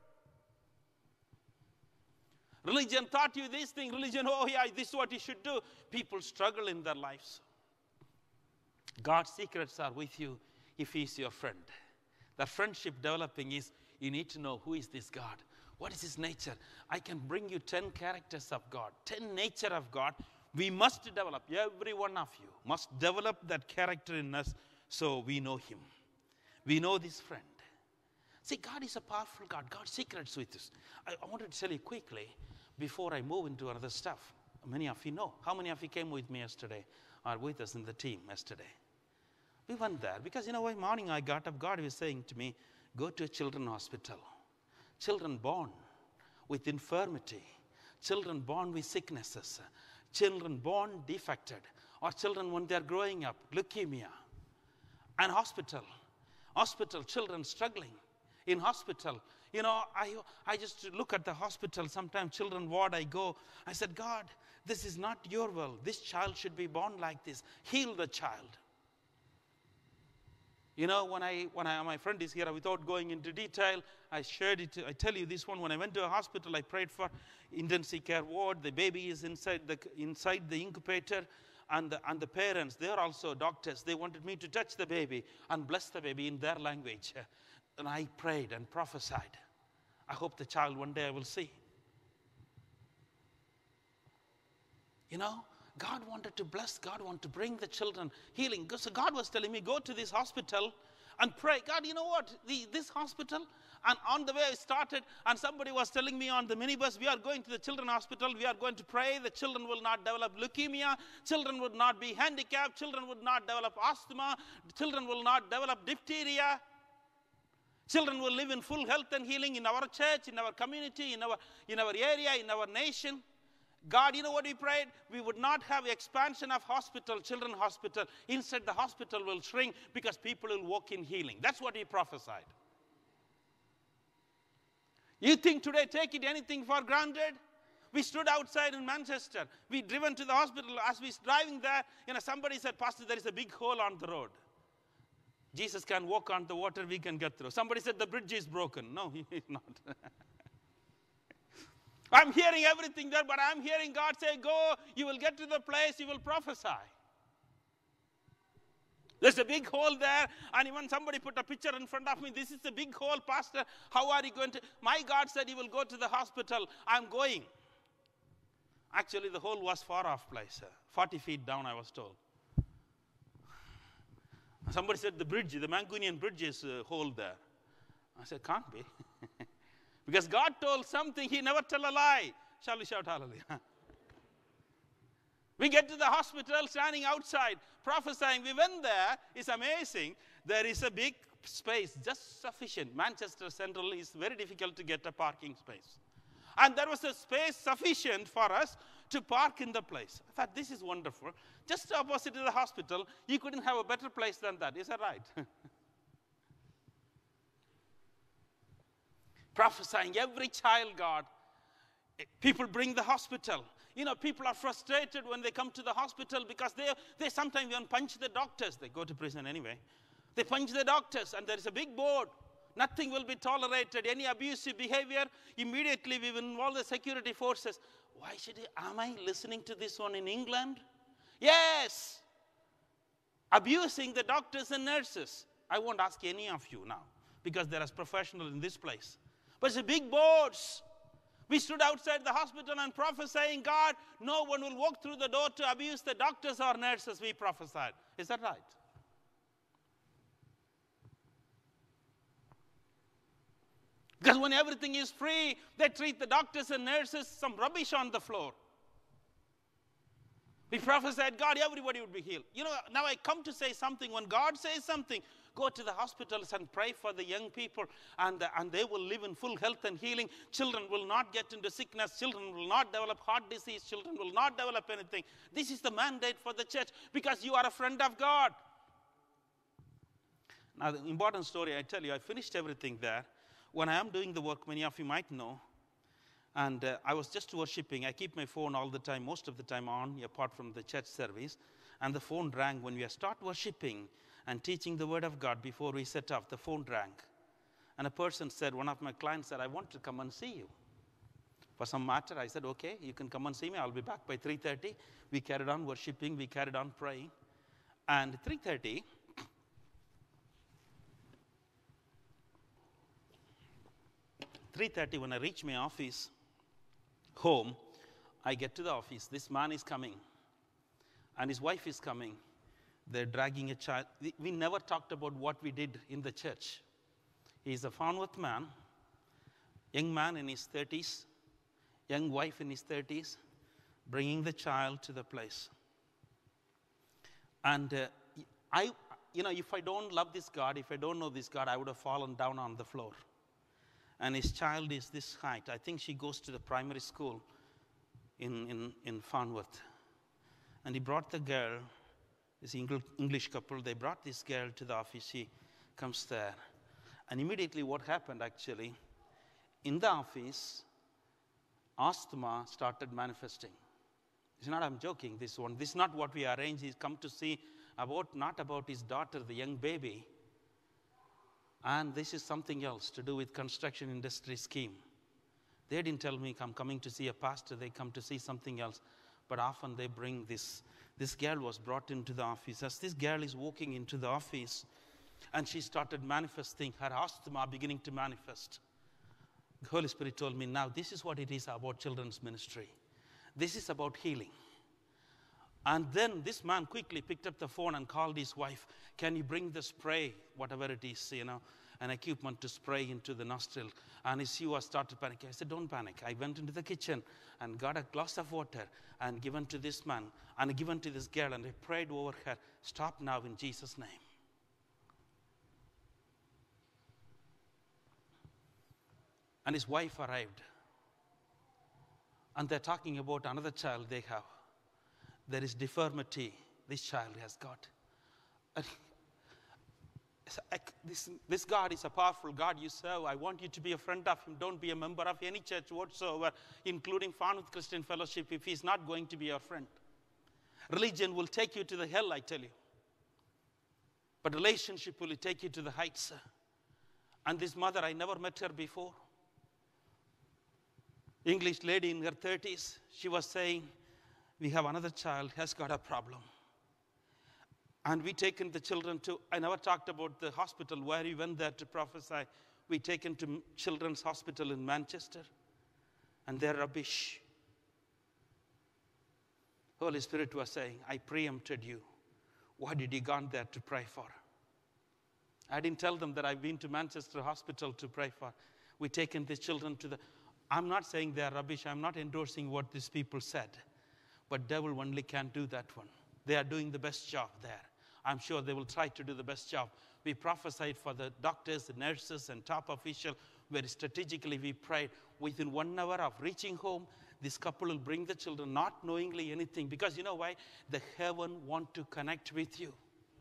Religion taught you this thing. Religion, oh yeah, this is what you should do. People struggle in their lives. God's secrets are with you if He is your friend. That friendship developing is, you need to know who is this God. What is His nature? I can bring you ten characters of God, ten nature of God. We must develop, every one of you must develop that character in us so we know Him. We know this friend. See, God is a powerful God. God's secrets with us. I, I wanted to tell you quickly before I move into other stuff. Many of you know. How many of you came with me yesterday or with us in the team yesterday? We went there because, you know, one morning I got up, God was saying to me, go to a children's hospital. Children born with infirmity. Children born with sicknesses. Children born defected, or children when they're growing up, leukemia. And hospital, hospital, children struggling in hospital. You know, I, I just look at the hospital, sometimes children ward, I go, I said, God, this is not your will. This child should be born like this. Heal the child. You know, when I, when I, my friend is here, without going into detail, I shared it. I tell you this one. When I went to a hospital, I prayed for intensive care ward. The baby is inside the, inside the incubator. And the, and the parents, they are also doctors. They wanted me to touch the baby and bless the baby in their language. And I prayed and prophesied. I hope the child one day I will see. You know, God wanted to bless. God wanted to bring the children healing. So God was telling me, go to this hospital and pray. God, you know what? The, this hospital, and on the way I started, and somebody was telling me on the minibus, we are going to the children's hospital. We are going to pray. The children will not develop leukemia. Children would not be handicapped. Children would not develop asthma. Children will not develop diphtheria. Children will live in full health and healing in our church, in our community, in our, in our area, in our nation. God, you know what we prayed? We would not have expansion of hospital, children's hospital. Instead, the hospital will shrink because people will walk in healing. That's what we prophesied. You think today, take it anything for granted? We stood outside in Manchester. We driven to the hospital. As we was driving there, you know, somebody said, Pastor, there is a big hole on the road. Jesus can walk on the water, we can get through. Somebody said the bridge is broken. No, he's not. I'm hearing everything there, but I'm hearing God say, go, you will get to the place, you will prophesy. There's a big hole there, and even somebody put a picture in front of me. This is a big hole, Pastor. How are you going to? My God said you will go to the hospital. I'm going. Actually, the hole was far off place. forty feet down, I was told. Somebody said the bridge, the Mancunian bridge is a hole there. I said, can't be. Because God told something, he never tell a lie. Shall we shout hallelujah? We get to the hospital, standing outside, prophesying. We went there. It's amazing. There is a big space, just sufficient. Manchester Central is very difficult to get a parking space. And there was a space sufficient for us to park in the place. I thought, this is wonderful. Just opposite to the hospital, you couldn't have a better place than that. Is that right? Prophesying every child, God. People bring the hospital. You know, people are frustrated when they come to the hospital because they, they sometimes even punch the doctors. They go to prison anyway. They punch the doctors, and there is a big board. Nothing will be tolerated. Any abusive behavior, immediately we will involve the security forces. Why should I, am I listening to this one in England? Yes. Abusing the doctors and nurses. I won't ask any of you now because there are professionals in this place. But it's a big boards. We stood outside the hospital and prophesying, God, no one will walk through the door to abuse the doctors or nurses, we prophesied. Is that right? Because when everything is free, they treat the doctors and nurses some rubbish on the floor. We prophesied, God, everybody would be healed. You know, now I come to say something. When God says something, go to the hospitals and pray for the young people, and, and they will live in full health and healing. Children will not get into sickness. Children will not develop heart disease. Children will not develop anything. This is the mandate for the church because you are a friend of God. Now, the important story, I tell you, I finished everything there. When I am doing the work, many of you might know, and uh, I was just worshiping. I keep my phone all the time, most of the time on, apart from the church service. And the phone rang when we start worshiping and teaching the word of God. Before we set off, the phone rang. And a person said, one of my clients said, I want to come and see you. For some matter, I said, okay, you can come and see me. I'll be back by three thirty. We carried on worshiping. We carried on praying. And three thirty, three thirty, when I reach my office, home, I get to the office. This man is coming, and his wife is coming. They're dragging a child. We never talked about what we did in the church. He's a Farnworth man, young man in his thirties, young wife in his thirties, bringing the child to the place. And uh, I, you know, if I don't love this God, if I don't know this God, I would have fallen down on the floor. And his child is this height. I think she goes to the primary school in, in, in Farnworth. And he brought the girl, this English couple, they brought this girl to the office. She comes there. And immediately what happened actually, in the office, asthma started manifesting. It's not, I'm joking, this one. This is not what we arranged. He's come to see about, not about his daughter, the young baby. And this is something else to do with construction industry scheme. They didn't tell me I'm coming to see a pastor. They come to see something else. But often they bring this. This girl was brought into the office. As this girl is walking into the office, and she started manifesting, her asthma beginning to manifest. The Holy Spirit told me, now this is what it is about children's ministry. This is about healing. And then this man quickly picked up the phone and called his wife. Can you bring the spray, whatever it is, you know, an equipment to spray into the nostril? And she was started panicking. I said, don't panic. I went into the kitchen and got a glass of water and given to this man and given to this girl, and I prayed over her. Stop now in Jesus' name. And his wife arrived. And they're talking about another child they have. There is deformity this child has got. And this, this God is a powerful God you serve. I want you to be a friend of him. Don't be a member of any church whatsoever, including Farnworth Christian Fellowship, if he's not going to be your friend. Religion will take you to the hell, I tell you. But relationship will take you to the heights. And this mother, I never met her before. English lady in her thirties, she was saying, we have another child, has got a problem. And we taken the children to, I never talked about the hospital where we went there to prophesy. We taken to Children's Hospital in Manchester, and they're rubbish. Holy Spirit was saying, I preempted you. Why did you gone there to pray for? I didn't tell them that I've been to Manchester Hospital to pray for. We taken the children to the, I'm not saying they're rubbish. I'm not endorsing what these people said. But devil only can't do that one. They are doing the best job there. I'm sure they will try to do the best job. We prophesied for the doctors, the nurses, and top official. Very strategically we prayed. Within one hour of reaching home, this couple will bring the children, not knowingly anything. Because you know why? The heaven want to connect with you.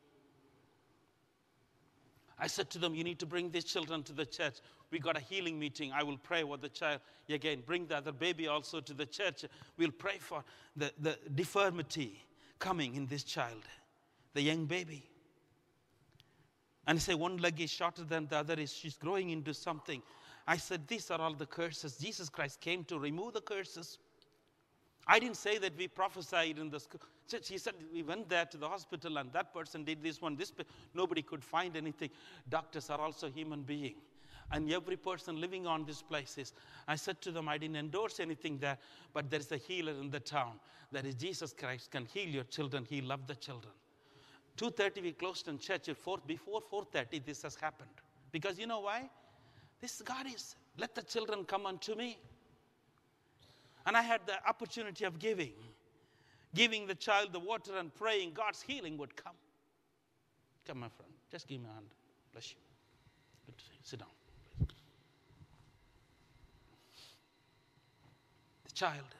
I said to them, you need to bring these children to the church. We got a healing meeting. I will pray for the child. Again, bring the other baby also to the church. We'll pray for the, the deformity coming in this child, the young baby. And I say one leg is shorter than the other. Is she's growing into something. I said, these are all the curses. Jesus Christ came to remove the curses. I didn't say that we prophesied in the school. He said we went there to the hospital and that person did this one. This nobody could find anything. Doctors are also human beings. And every person living on these places. I said to them, I didn't endorse anything there, but there's a healer in the town. That is Jesus Christ can heal your children. He loved the children. two thirty we closed in church. Before four thirty this has happened. Because you know why? This God is, let the children come unto me. And I had the opportunity of giving. Giving the child the water and praying God's healing would come. Come, my friend. Just give me a hand. Bless you. Good to see you. Sit down. The child,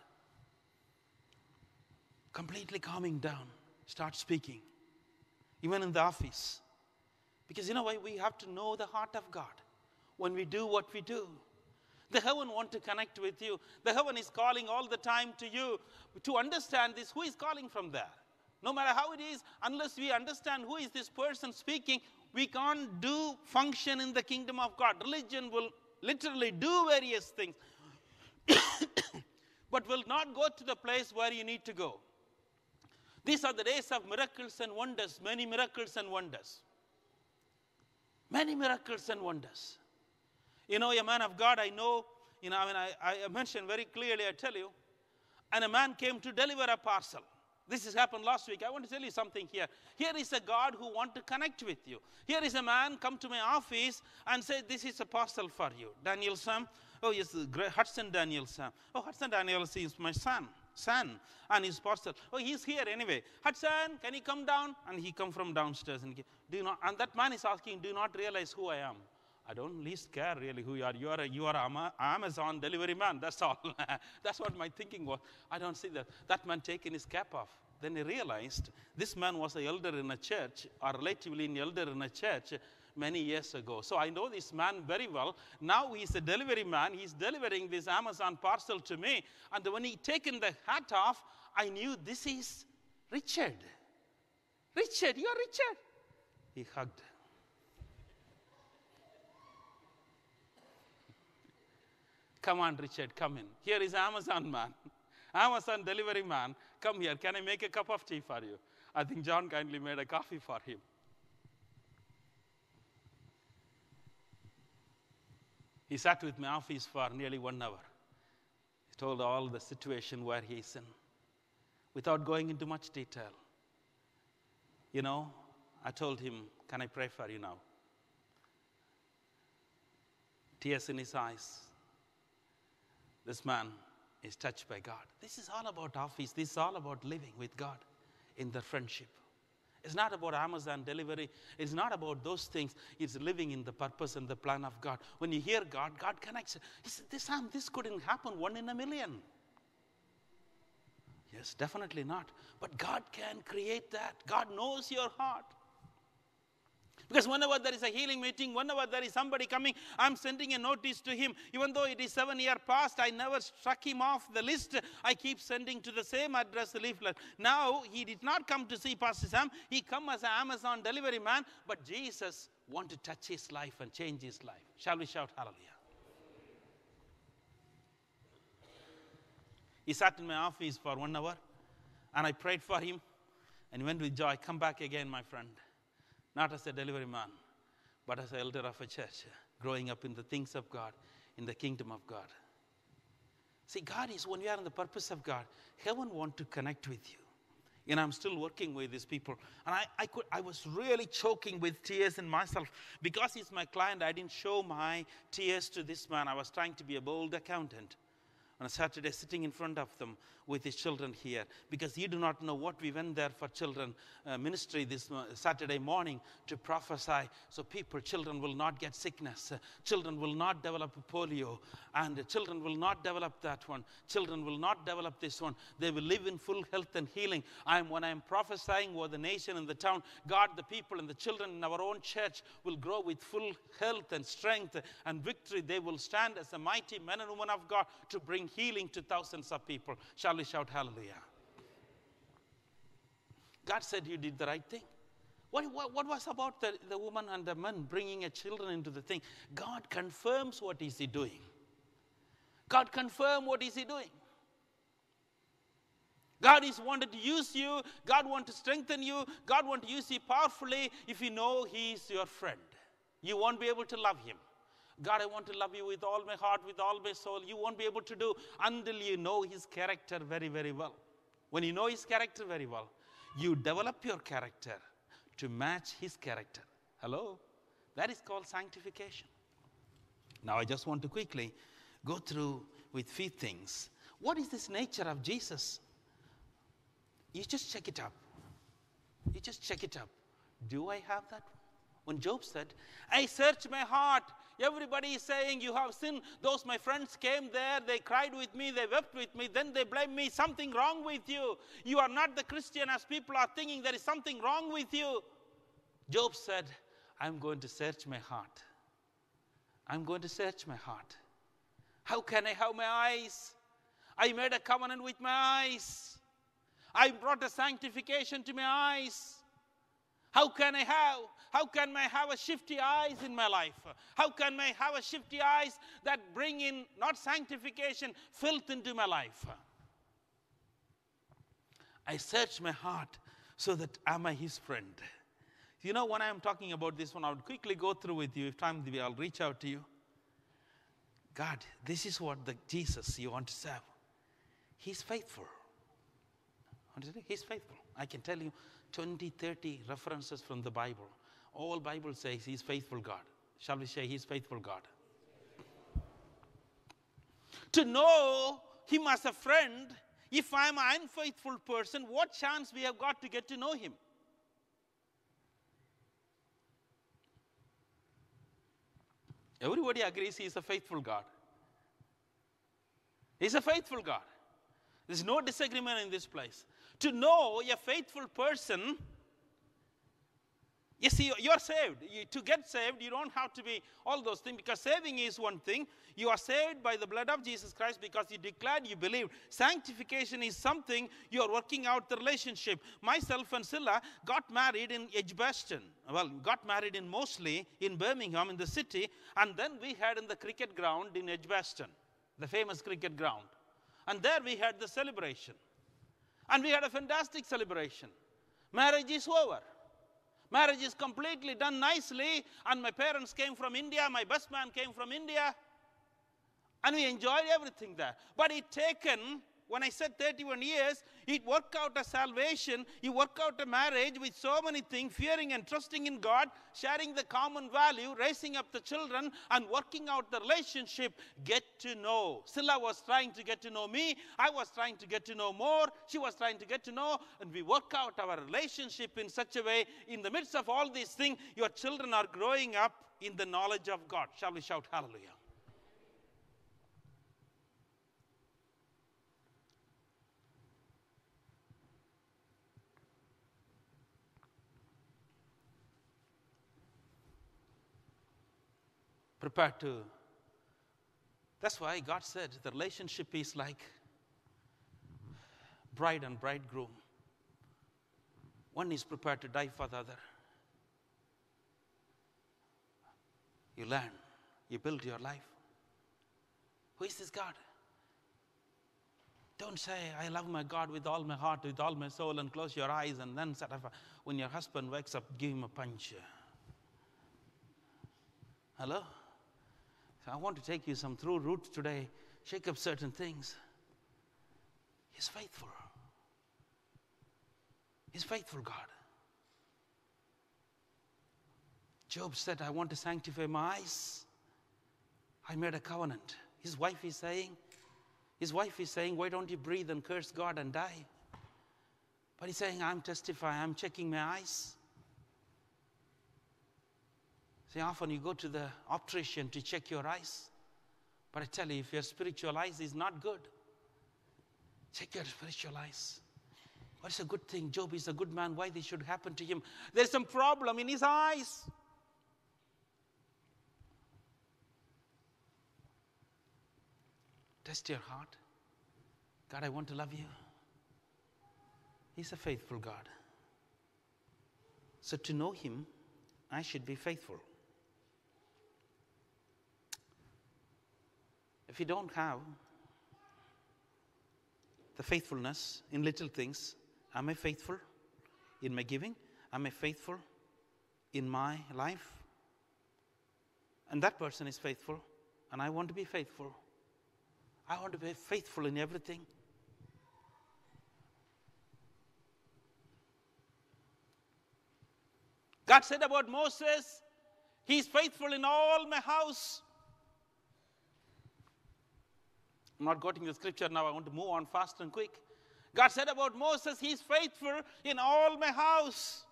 completely calming down, starts speaking. Even in the office. Because you know why? We have to know the heart of God when we do what we do. The heaven want to connect with you. The heaven is calling all the time to you. To understand this, who is calling from there? No matter how it is, unless we understand who is this person speaking, we can't do function in the kingdom of God. Religion will literally do various things, but will not go to the place where you need to go. These are the days of miracles and wonders, many miracles and wonders. Many miracles and wonders. You know, a man of God, I know, you know, I mean, I, I mentioned very clearly, I tell you, and a man came to deliver a parcel. This has happened last week. I want to tell you something here. Here is a God who wants to connect with you. Here is a man come to my office and say, this is a parcel for you. Daniel Sam. Oh, yes, Hudson Daniel Sam. Oh, Hudson Daniel is my son. Son. And his parcel. Oh, he's here anyway. Hudson, can he come down? And he come from downstairs. And, do you not, and that man is asking, do you not realize who I am? I don't least care really who you are. You are a, you are an Amazon delivery man. That's all. That's what my thinking was. I don't see that. That man taking his cap off. Then he realized this man was an elder in a church, or relatively an elder in a church many years ago. So I know this man very well. Now he's a delivery man. He's delivering this Amazon parcel to me. And when he taken the hat off, I knew this is Richard. Richard, you're Richard. He hugged. Come on, Richard, come in. Here is Amazon man. Amazon delivery man. Come here. Can I make a cup of tea for you? I think John kindly made a coffee for him. He sat with my office for nearly one hour. He told all the situation where he is in, without going into much detail. You know, I told him, can I pray for you now? Tears in his eyes. This man is touched by God. This is all about office. This is all about living with God in the friendship. It's not about Amazon delivery. It's not about those things. It's living in the purpose and the plan of God. When you hear God, God connects. He said, this, this couldn't happen one in a million. Yes, definitely not. But God can create that. God knows your heart. Because whenever there is a healing meeting, whenever there is somebody coming, I'm sending a notice to him. Even though it is seven years past, I never struck him off the list. I keep sending to the same address the leaflet. Now, he did not come to see Pastor Sam. He come as an Amazon delivery man. But Jesus wanted to touch his life and change his life. Shall we shout hallelujah? He sat in my office for one hour. And I prayed for him. And went with joy. Come back again, my friend. Not as a delivery man, but as an elder of a church, growing up in the things of God, in the kingdom of God. See, God is, when we are in the purpose of God, heaven wants to connect with you. You know, I'm still working with these people. And I, I, could, I was really choking with tears in myself. Because he's my client, I didn't show my tears to this man. I was trying to be a bold accountant. On a Saturday, sitting in front of them with his children here, because you do not know what we went there for children uh, ministry this uh, Saturday morning to prophesy, so people, children will not get sickness, uh, children will not develop polio, and uh, children will not develop that one, children will not develop this one, they will live in full health and healing. I'm, when I'm prophesying over the nation and the town, God, the people and the children in our own church will grow with full health and strength and victory. They will stand as a mighty men and women of God to bring healing to thousands of people. Shall we shout hallelujah? God said you did the right thing. What, what, what was about the, the woman and the man bringing a children into the thing? God confirms what is he doing. God confirm what is he doing. God is wanted to use you. God want to strengthen you. God want to use you powerfully. If you know he is your friend, you won't be able to love him. God, I want to love you with all my heart, with all my soul. You won't be able to do until you know his character very, very well. When you know his character very well, you develop your character to match his character. Hello? That is called sanctification. Now, I just want to quickly go through with few things. What is this nature of Jesus? You just check it up. You just check it up. Do I have that? When Job said, I search my heart. Everybody is saying you have sinned. Those my friends came there, they cried with me, they wept with me, then they blamed me. Something wrong with you. You are not the Christian as people are thinking. There is something wrong with you. Job said, I'm going to search my heart. I'm going to search my heart. How can I have my eyes? I made a covenant with my eyes. I brought a sanctification to my eyes. How can I have? How can I have a shifty eyes in my life? How can I have a shifty eyes that bring in not sanctification, filth into my life? I search my heart so that am I his friend? You know, when I'm talking about this one, I would quickly go through with you. If time be, I'll reach out to you. God, this is what the Jesus you want to serve. He's faithful. He's faithful. I can tell you twenty, thirty references from the Bible. All Bible says he's faithful God. Shall we say he's faithful God? To know him as a friend, if I'm an unfaithful person, what chance we have got to get to know him? Everybody agrees he is a faithful God. He's a faithful God. There's no disagreement in this place. To know a faithful person, you see, you're saved. You, to get saved, you don't have to be all those things, because saving is one thing. You are saved by the blood of Jesus Christ because you declared, you believed. Sanctification is something you are working out the relationship. Myself and Silla got married in Edgbaston. Well, got married in mostly in Birmingham, in the city, and then we had in the cricket ground in Edgbaston. the famous cricket ground. And there we had the celebration. And we had a fantastic celebration. Marriage is over. Marriage is completely done nicely. And my parents came from India. My best man came from India. And we enjoyed everything there. But it taken, when I said thirty-one years, it worked out a salvation. You work out a marriage with so many things, fearing and trusting in God, sharing the common value, raising up the children, and working out the relationship. Get to know. Silla was trying to get to know me. I was trying to get to know more. She was trying to get to know. And we work out our relationship in such a way, in the midst of all these things, your children are growing up in the knowledge of God. Shall we shout hallelujah? Prepared to. That's why God said the relationship is like bride and bridegroom. One is prepared to die for the other. You learn. You build your life. Who is this God? Don't say, I love my God with all my heart, with all my soul, and close your eyes, and then sort of, when your husband wakes up, give him a punch. Hello? So I want to take you some through routes today, shake up certain things. He's faithful. He's faithful God. Job said, I want to sanctify my eyes. I made a covenant. His wife is saying, his wife is saying, why don't you breathe and curse God and die? But he's saying, I'm testifying, I'm checking my eyes. See, often you go to the optician to check your eyes. But I tell you, if your spiritual eyes is not good, check your spiritual eyes. What's a good thing? Job is a good man. Why this should happen to him? There's some problem in his eyes. Test your heart. God, I want to love you. He's a faithful God. So to know him, I should be faithful. If you don't have the faithfulness in little things, am I faithful in my giving? Am I faithful in my life? And that person is faithful, and I want to be faithful. I want to be faithful in everything. God said about Moses, he is faithful in all my house. I'm not quoting the scripture now. I want to move on fast and quick. God said about Moses, he is faithful in all my house.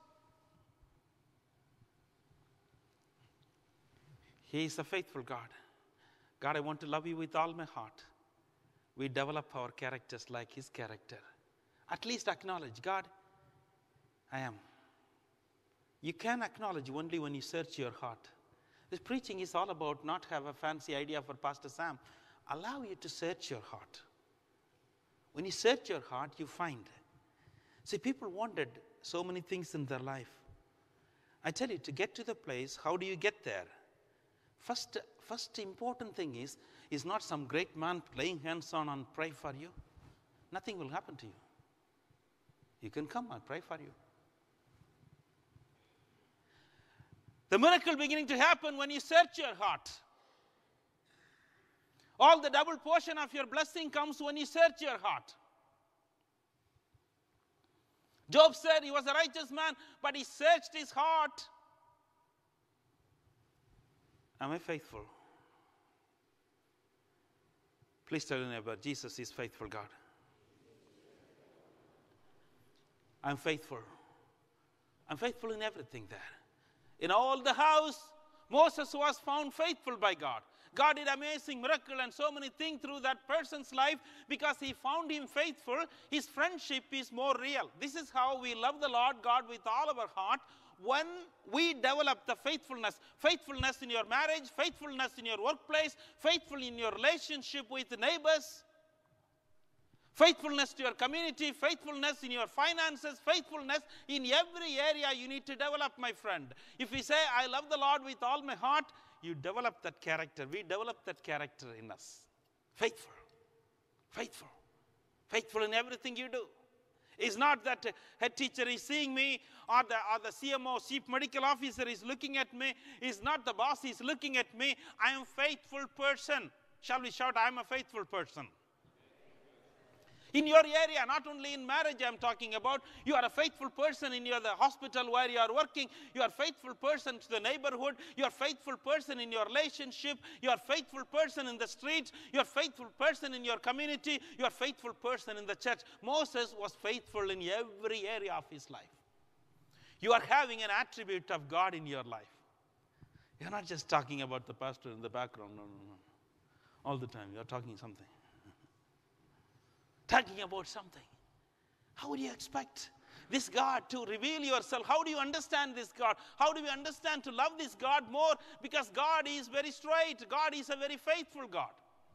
He is a faithful God. God, I want to love you with all my heart. We develop our characters like his character. At least acknowledge, God, I am. You can acknowledge only when you search your heart. This preaching is all about not have a fancy idea for Pastor Sam. Allow you to search your heart. When you search your heart, you find. See, people wanted so many things in their life. I tell you, to get to the place, how do you get there? First, first important thing is, is not some great man laying hands on and pray for you. Nothing will happen to you. You can come and pray for you. The miracle beginning to happen when you search your heart. All the double portion of your blessing comes when you search your heart. Job said he was a righteous man, but he searched his heart. Am I faithful? Please tell your neighbor, Jesus is faithful God. I'm faithful. I'm faithful in everything there. In all the house, Moses was found faithful by God. God did amazing miracle and so many things through that person's life because he found him faithful. His friendship is more real. This is how we love the Lord God with all of our heart. When we develop the faithfulness, faithfulness in your marriage, faithfulness in your workplace, faithful in your relationship with the neighbors, faithfulness to your community, faithfulness in your finances, faithfulness in every area you need to develop, my friend. If we say, I love the Lord with all my heart, you develop that character. We develop that character in us. Faithful. Faithful. Faithful in everything you do. It's not that head teacher is seeing me, or the, or the C M O, chief medical officer, is looking at me. It's not the boss is looking at me. I am a faithful person. Shall we shout, I am a faithful person? In your area, not only in marriage I'm talking about, you are a faithful person in your, the hospital where you are working. You are a faithful person to the neighborhood. You are a faithful person in your relationship. You are a faithful person in the streets. You are a faithful person in your community. You are a faithful person in the church. Moses was faithful in every area of his life. You are having an attribute of God in your life. You're not just talking about the pastor in the background. No, no, no. All the time you're talking something. Talking about something. How would you expect this God to reveal yourself? How do you understand this God? How do we understand to love this God more? Because God is very straight. God is a very faithful God.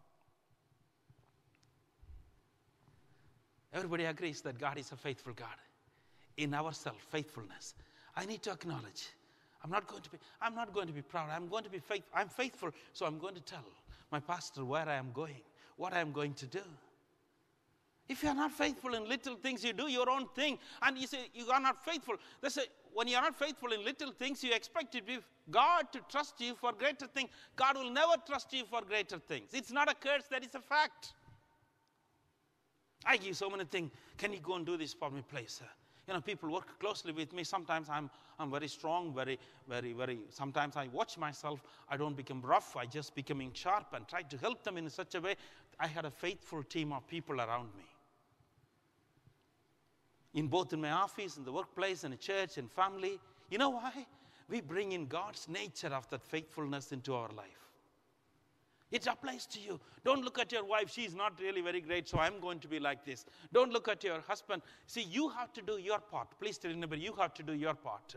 Everybody agrees that God is a faithful God. In ourselves, faithfulness. I need to acknowledge. I'm not going to be, I'm not going to be proud. I'm going to be faithful. I'm faithful, so I'm going to tell my pastor where I am going, what I am going to do. If you are not faithful in little things, you do your own thing, and you say you are not faithful. They say, when you are not faithful in little things, you expect God to trust you for greater things. God will never trust you for greater things. It's not a curse, that is a fact. I give so many things. Can you go and do this for me, please? You know, people work closely with me. Sometimes I'm, I'm very strong, very, very, very. Sometimes I watch myself. I don't become rough. I just becoming sharp and try to help them in such a way. I had a faithful team of people around me. In both in my office, in the workplace, in the church, in family. You know why? We bring in God's nature of that faithfulness into our life. It applies to you. Don't look at your wife. She's not really very great, so I'm going to be like this. Don't look at your husband. See, you have to do your part. Please remember, you have to do your part.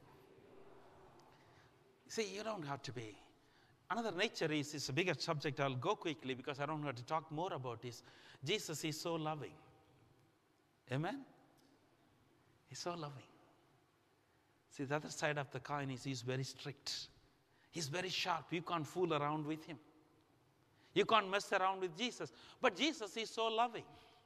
See, you don't have to be. Another nature is, is a bigger subject. I'll go quickly because I don't have to talk more about this. Jesus is so loving. Amen? He's so loving. See, the other side of the coin is he's very strict. He's very sharp. You can't fool around with him. You can't mess around with Jesus. But Jesus is so loving.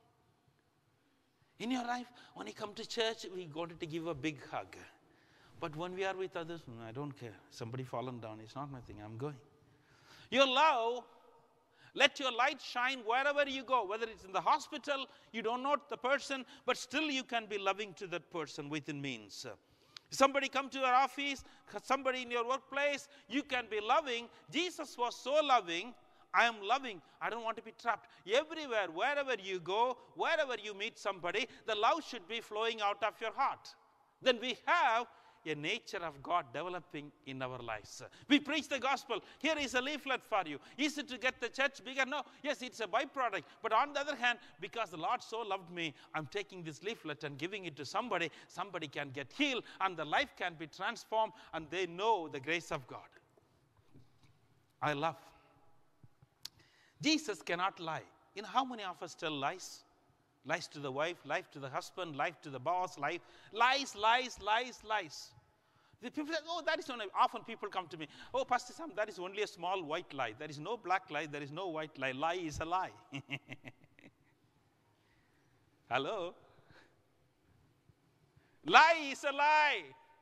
In your life, when you come to church, we wanted to give a big hug. But when we are with others, I don't care. Somebody fallen down. It's not my thing. I'm going. Your love, let your light shine wherever you go. Whether it's in the hospital, you don't know the person, but still you can be loving to that person within means. Somebody come to your office, somebody in your workplace, you can be loving. Jesus was so loving. I am loving. I don't want to be trapped. Everywhere, wherever you go, wherever you meet somebody, the love should be flowing out of your heart. Then we have a nature of God developing in our lives. We preach the gospel. Here is a leaflet for you. Is it to get the church bigger? No. Yes, it's a byproduct. But on the other hand, because the Lord so loved me, I'm taking this leaflet and giving it to somebody. Somebody can get healed and the life can be transformed and they know the grace of God. I love. Jesus cannot lie. You know how many of us tell lies? Lies to the wife, lies to the husband, lies to the boss, lies, lies, lies, lies, lies. The people say, oh, that is only, often people come to me, oh, Pastor Sam, that is only a small white lie. There is no black lie, there is no white lie. Lie is a lie. Hello? Lie is a lie.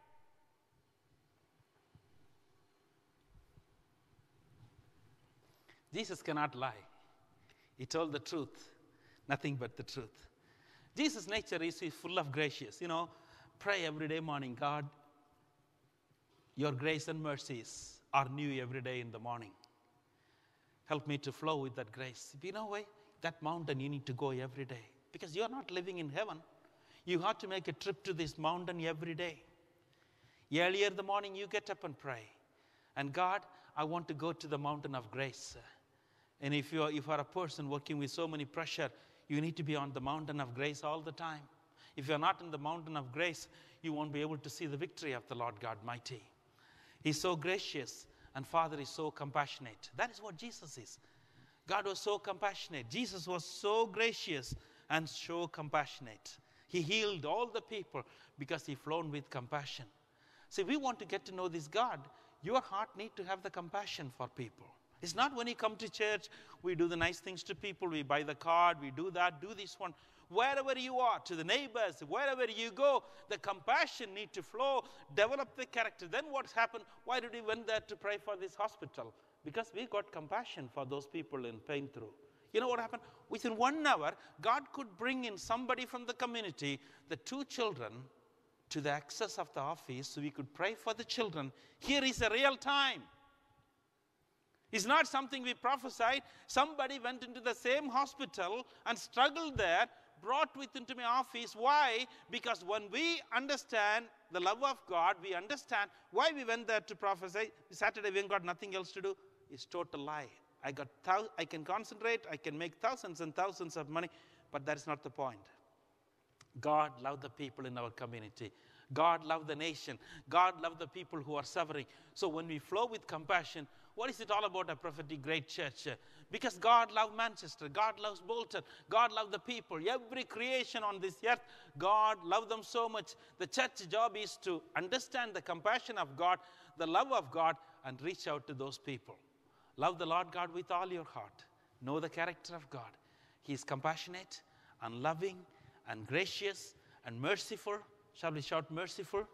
Jesus cannot lie. He told the truth. Nothing but the truth. Jesus' nature is, is full of gracious. You know, pray every day morning, God, your grace and mercies are new every day in the morning. Help me to flow with that grace. You know why? That mountain you need to go every day. Because you're not living in heaven. You have to make a trip to this mountain every day. Earlier in the morning, you get up and pray. And God, I want to go to the mountain of grace. And if you are, if you are a person working with so many pressure, you need to be on the mountain of grace all the time. If you're not in the mountain of grace, you won't be able to see the victory of the Lord God Mighty. He's so gracious, and Father is so compassionate. That is what Jesus is. God was so compassionate. Jesus was so gracious and so compassionate. He healed all the people because he flowed with compassion. See, we want to get to know this God. Your heart needs to have the compassion for people. It's not when you come to church, we do the nice things to people, we buy the card, we do that, do this one. Wherever you are, to the neighbors, wherever you go, the compassion need to flow, develop the character. Then what's happened? Why did we went there to pray for this hospital? Because we got compassion for those people in pain through. You know what happened? Within one hour, God could bring in somebody from the community, the two children, to the access of the office so we could pray for the children. Here is a real time. It's not something we prophesied. Somebody went into the same hospital and struggled there, brought with into my office. Why? Because when we understand the love of God, we understand why we went there to prophesy. Saturday we got nothing else to do. It's total lie. I got thou- I can concentrate, I can make thousands and thousands of money, but that's not the point. God loved the people in our community. God loved the nation. God loved the people who are suffering. So when we flow with compassion, what is it all about a prophetic great church? Because God loved Manchester. God loves Bolton. God loved the people. Every creation on this earth, God loved them so much. The church job is to understand the compassion of God, the love of God, and reach out to those people. Love the Lord God with all your heart. Know the character of God. He is compassionate and loving and gracious and merciful. Shall we shout merciful?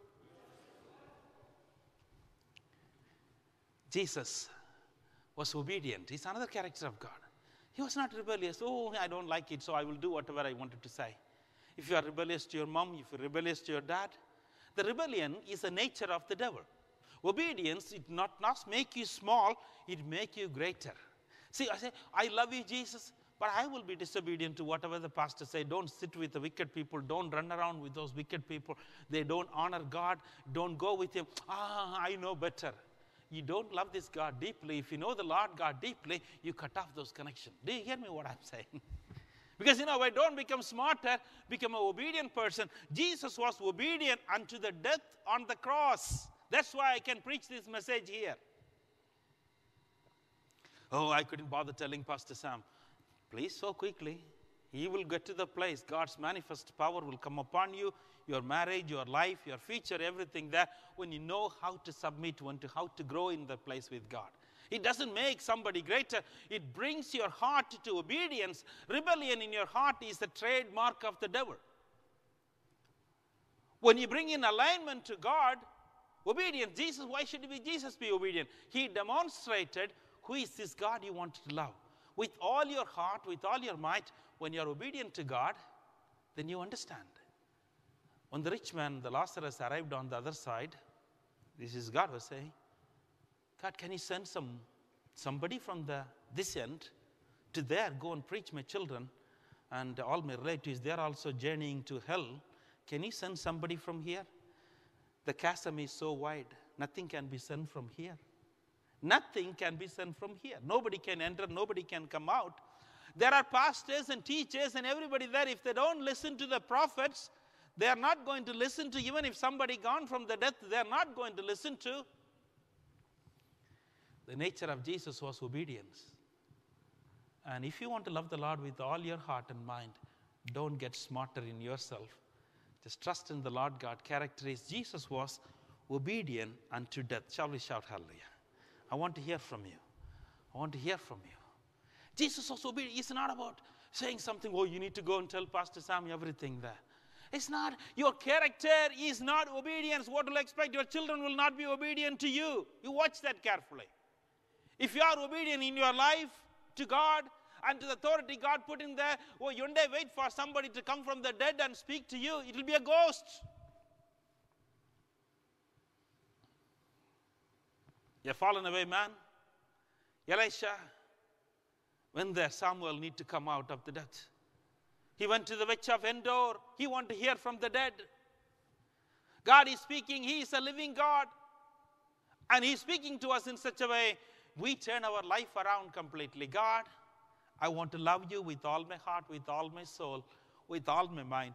Jesus was obedient. He's another character of God. He was not rebellious. Oh, I don't like it, so I will do whatever I wanted to say. If you are rebellious to your mom, if you're rebellious to your dad, the rebellion is the nature of the devil. Obedience, it not, not make you small, it make you greater. See, I say, I love you, Jesus, but I will be disobedient to whatever the pastor say. Don't sit with the wicked people. Don't run around with those wicked people. They don't honor God. Don't go with him. Ah, I know better. You don't love this God deeply. If you know the Lord God deeply, you cut off those connections. Do you hear me what I'm saying? Because, you know, I don't become smarter, become an obedient person. Jesus was obedient unto the death on the cross. That's why I can preach this message here. Oh, I couldn't bother telling Pastor Sam. Please, so quickly. He will get to the place. God's manifest power will come upon you, your marriage, your life, your future, everything there, when you know how to submit, to how to grow in the place with God. It doesn't make somebody greater. It brings your heart to obedience. Rebellion in your heart is the trademark of the devil. When you bring in alignment to God, obedience, Jesus, why should be Jesus be obedient? He demonstrated who is this God you want to love. With all your heart, with all your might, when you're obedient to God, then you understand. When the rich man, the Lazarus, arrived on the other side, this is God was saying, God, can you send some somebody from the this end to there, go and preach my children and all my relatives, they're also journeying to hell. Can you send somebody from here? The chasm is so wide, nothing can be sent from here. Nothing can be sent from here. Nobody can enter, nobody can come out. There are pastors and teachers and everybody there. If they don't listen to the prophets, they are not going to listen to, even if somebody gone from the death, they are not going to listen to. The nature of Jesus was obedience. And if you want to love the Lord with all your heart and mind, don't get smarter in yourself. Just trust in the Lord God. Character is Jesus was obedient unto death. Shall we shout hallelujah? I want to hear from you. I want to hear from you. Jesus was obedient. It's not about saying something, oh, you need to go and tell Pastor Sam everything there. It's not. Your character is not obedience. What will expect? Your children will not be obedient to you. You watch that carefully. If you are obedient in your life to God and to the authority God put in there, oh, one day wait for somebody to come from the dead and speak to you. It will be a ghost. A fallen away man, Elisha, when there Samuel need to come out of the death. He went to the witch of Endor. He wanted to hear from the dead. God is speaking. He is a living God. And He is speaking to us in such a way, we turn our life around completely. God, I want to love you with all my heart, with all my soul, with all my mind.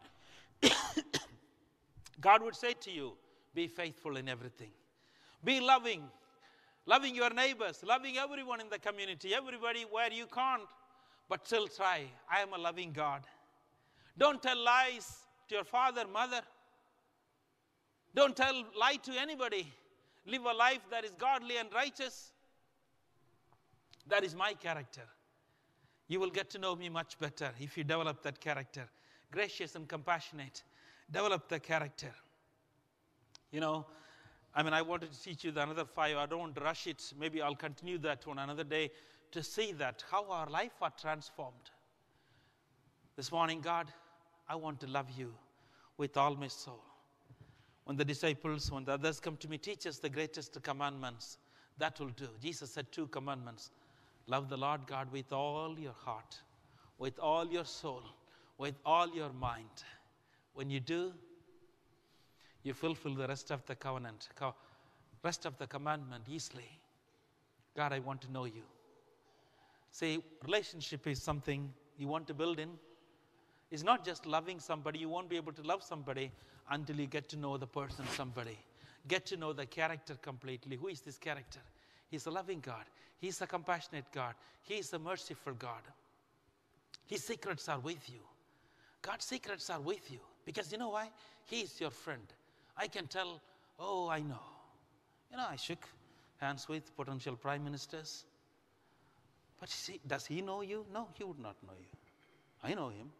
God would say to you, be faithful in everything. Be loving. Loving your neighbors, loving everyone in the community, everybody where you can't, but still try. I am a loving God. Don't tell lies to your father, mother. Don't tell lie to anybody. Live a life that is godly and righteous. That is my character. You will get to know me much better if you develop that character. Gracious and compassionate. Develop the character. You know, I mean, I wanted to teach you the another five. I don't want to rush it. Maybe I'll continue that one another day to see that how our life are transformed. This morning, God, I want to love you with all my soul. When the disciples, when the others come to me, teach us the greatest commandments. That will do. Jesus said two commandments. Love the Lord God with all your heart, with all your soul, with all your mind. When you do, you fulfill the rest of the covenant, rest of the commandment easily. God, I want to know you. See, relationship is something you want to build in. It's not just loving somebody. You won't be able to love somebody until you get to know the person, somebody. Get to know the character completely. Who is this character? He's a loving God. He's a compassionate God. He is a merciful God. His secrets are with you. God's secrets are with you. Because you know why? He is your friend. I can tell, oh, I know. You know, I shook hands with potential prime ministers. But see, does he know you? No, he would not know you. I know him.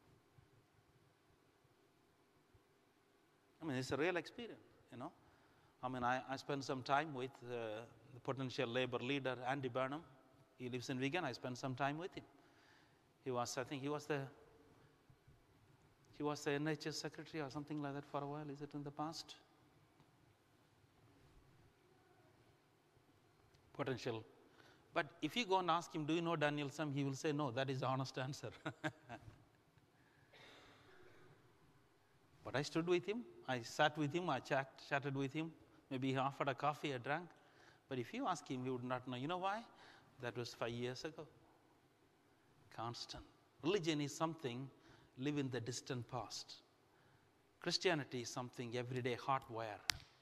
I mean, it's a real experience, you know. I mean, I, I spent some time with uh, the potential labor leader, Andy Burnham. He lives in Wigan. I spent some time with him. He was, I think he was the he was the N H S secretary or something like that for a while. Is it in the past? Potential. But if you go and ask him, do you know Daniel Sam? He will say, no, that is the honest answer. But I stood with him. I sat with him. I chat, chatted with him. Maybe he offered a coffee, I drank. But if you ask him, he would not know. You know why? That was five years ago. Constant. Religion is something live in the distant past. Christianity is something everyday hardwire.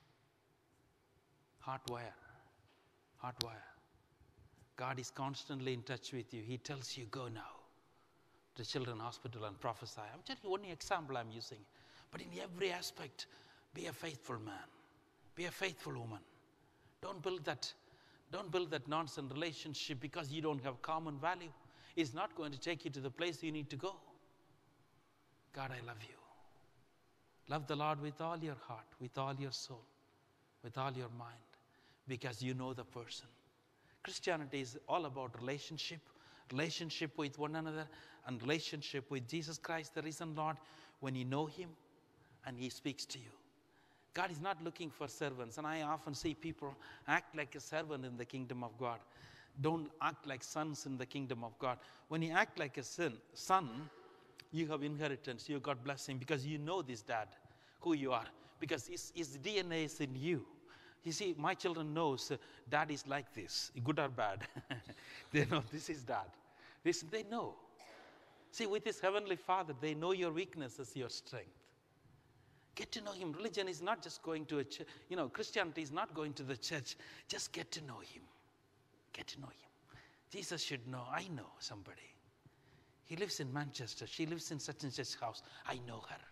Hardwire. Hardwire. God is constantly in touch with you. He tells you, go now to Children's Hospital and prophesy. I'm telling you only example I'm using. But in every aspect, be a faithful man. Be a faithful woman. Don't build that, don't build that nonsense relationship because you don't have common value. It's not going to take you to the place you need to go. God, I love you. Love the Lord with all your heart, with all your soul, with all your mind, because you know the person. Christianity is all about relationship, relationship with one another, and relationship with Jesus Christ, the risen Lord, when you know him and he speaks to you. God is not looking for servants, and I often see people act like a servant in the kingdom of God. Don't act like sons in the kingdom of God. When you act like a son, son, you have inheritance, you got blessing, because you know this dad, who you are, because his, his D N A is in you. You see, my children knows uh, dad is like this, good or bad. They know this is dad. This, they know. See, with his heavenly Father, they know your weaknesses, your strength. Get to know him. Religion is not just going to a church. You know, Christianity is not going to the church. Just get to know him. Get to know him. Jesus should know. I know somebody. He lives in Manchester. She lives in such and such house. I know her.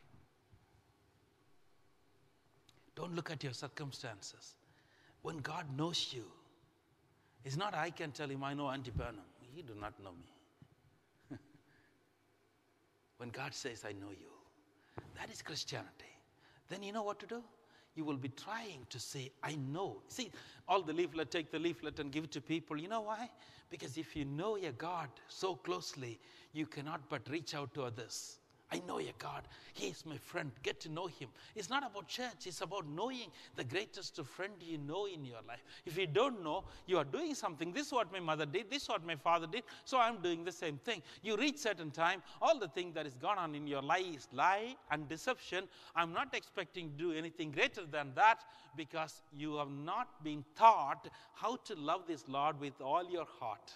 Don't look at your circumstances. When God knows you, it's not I can tell him, I know Auntie Burnham. He do not know me. When God says, I know you, that is Christianity. Then you know what to do? You will be trying to say, I know. See, all the leaflet, take the leaflet and give it to people. You know why? Because if you know your God so closely, you cannot but reach out to others. I know your God. He is my friend. Get to know him. It's not about church. It's about knowing the greatest friend you know in your life. If you don't know, you are doing something. This is what my mother did. This is what my father did. So I'm doing the same thing. You reach certain time, all the thing that is gone on in your life is lie and deception. I'm not expecting to do anything greater than that, because you have not been taught how to love this Lord with all your heart.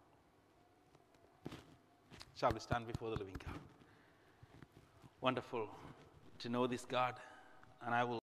Shall we stand before the living God? Wonderful to know this God, and I will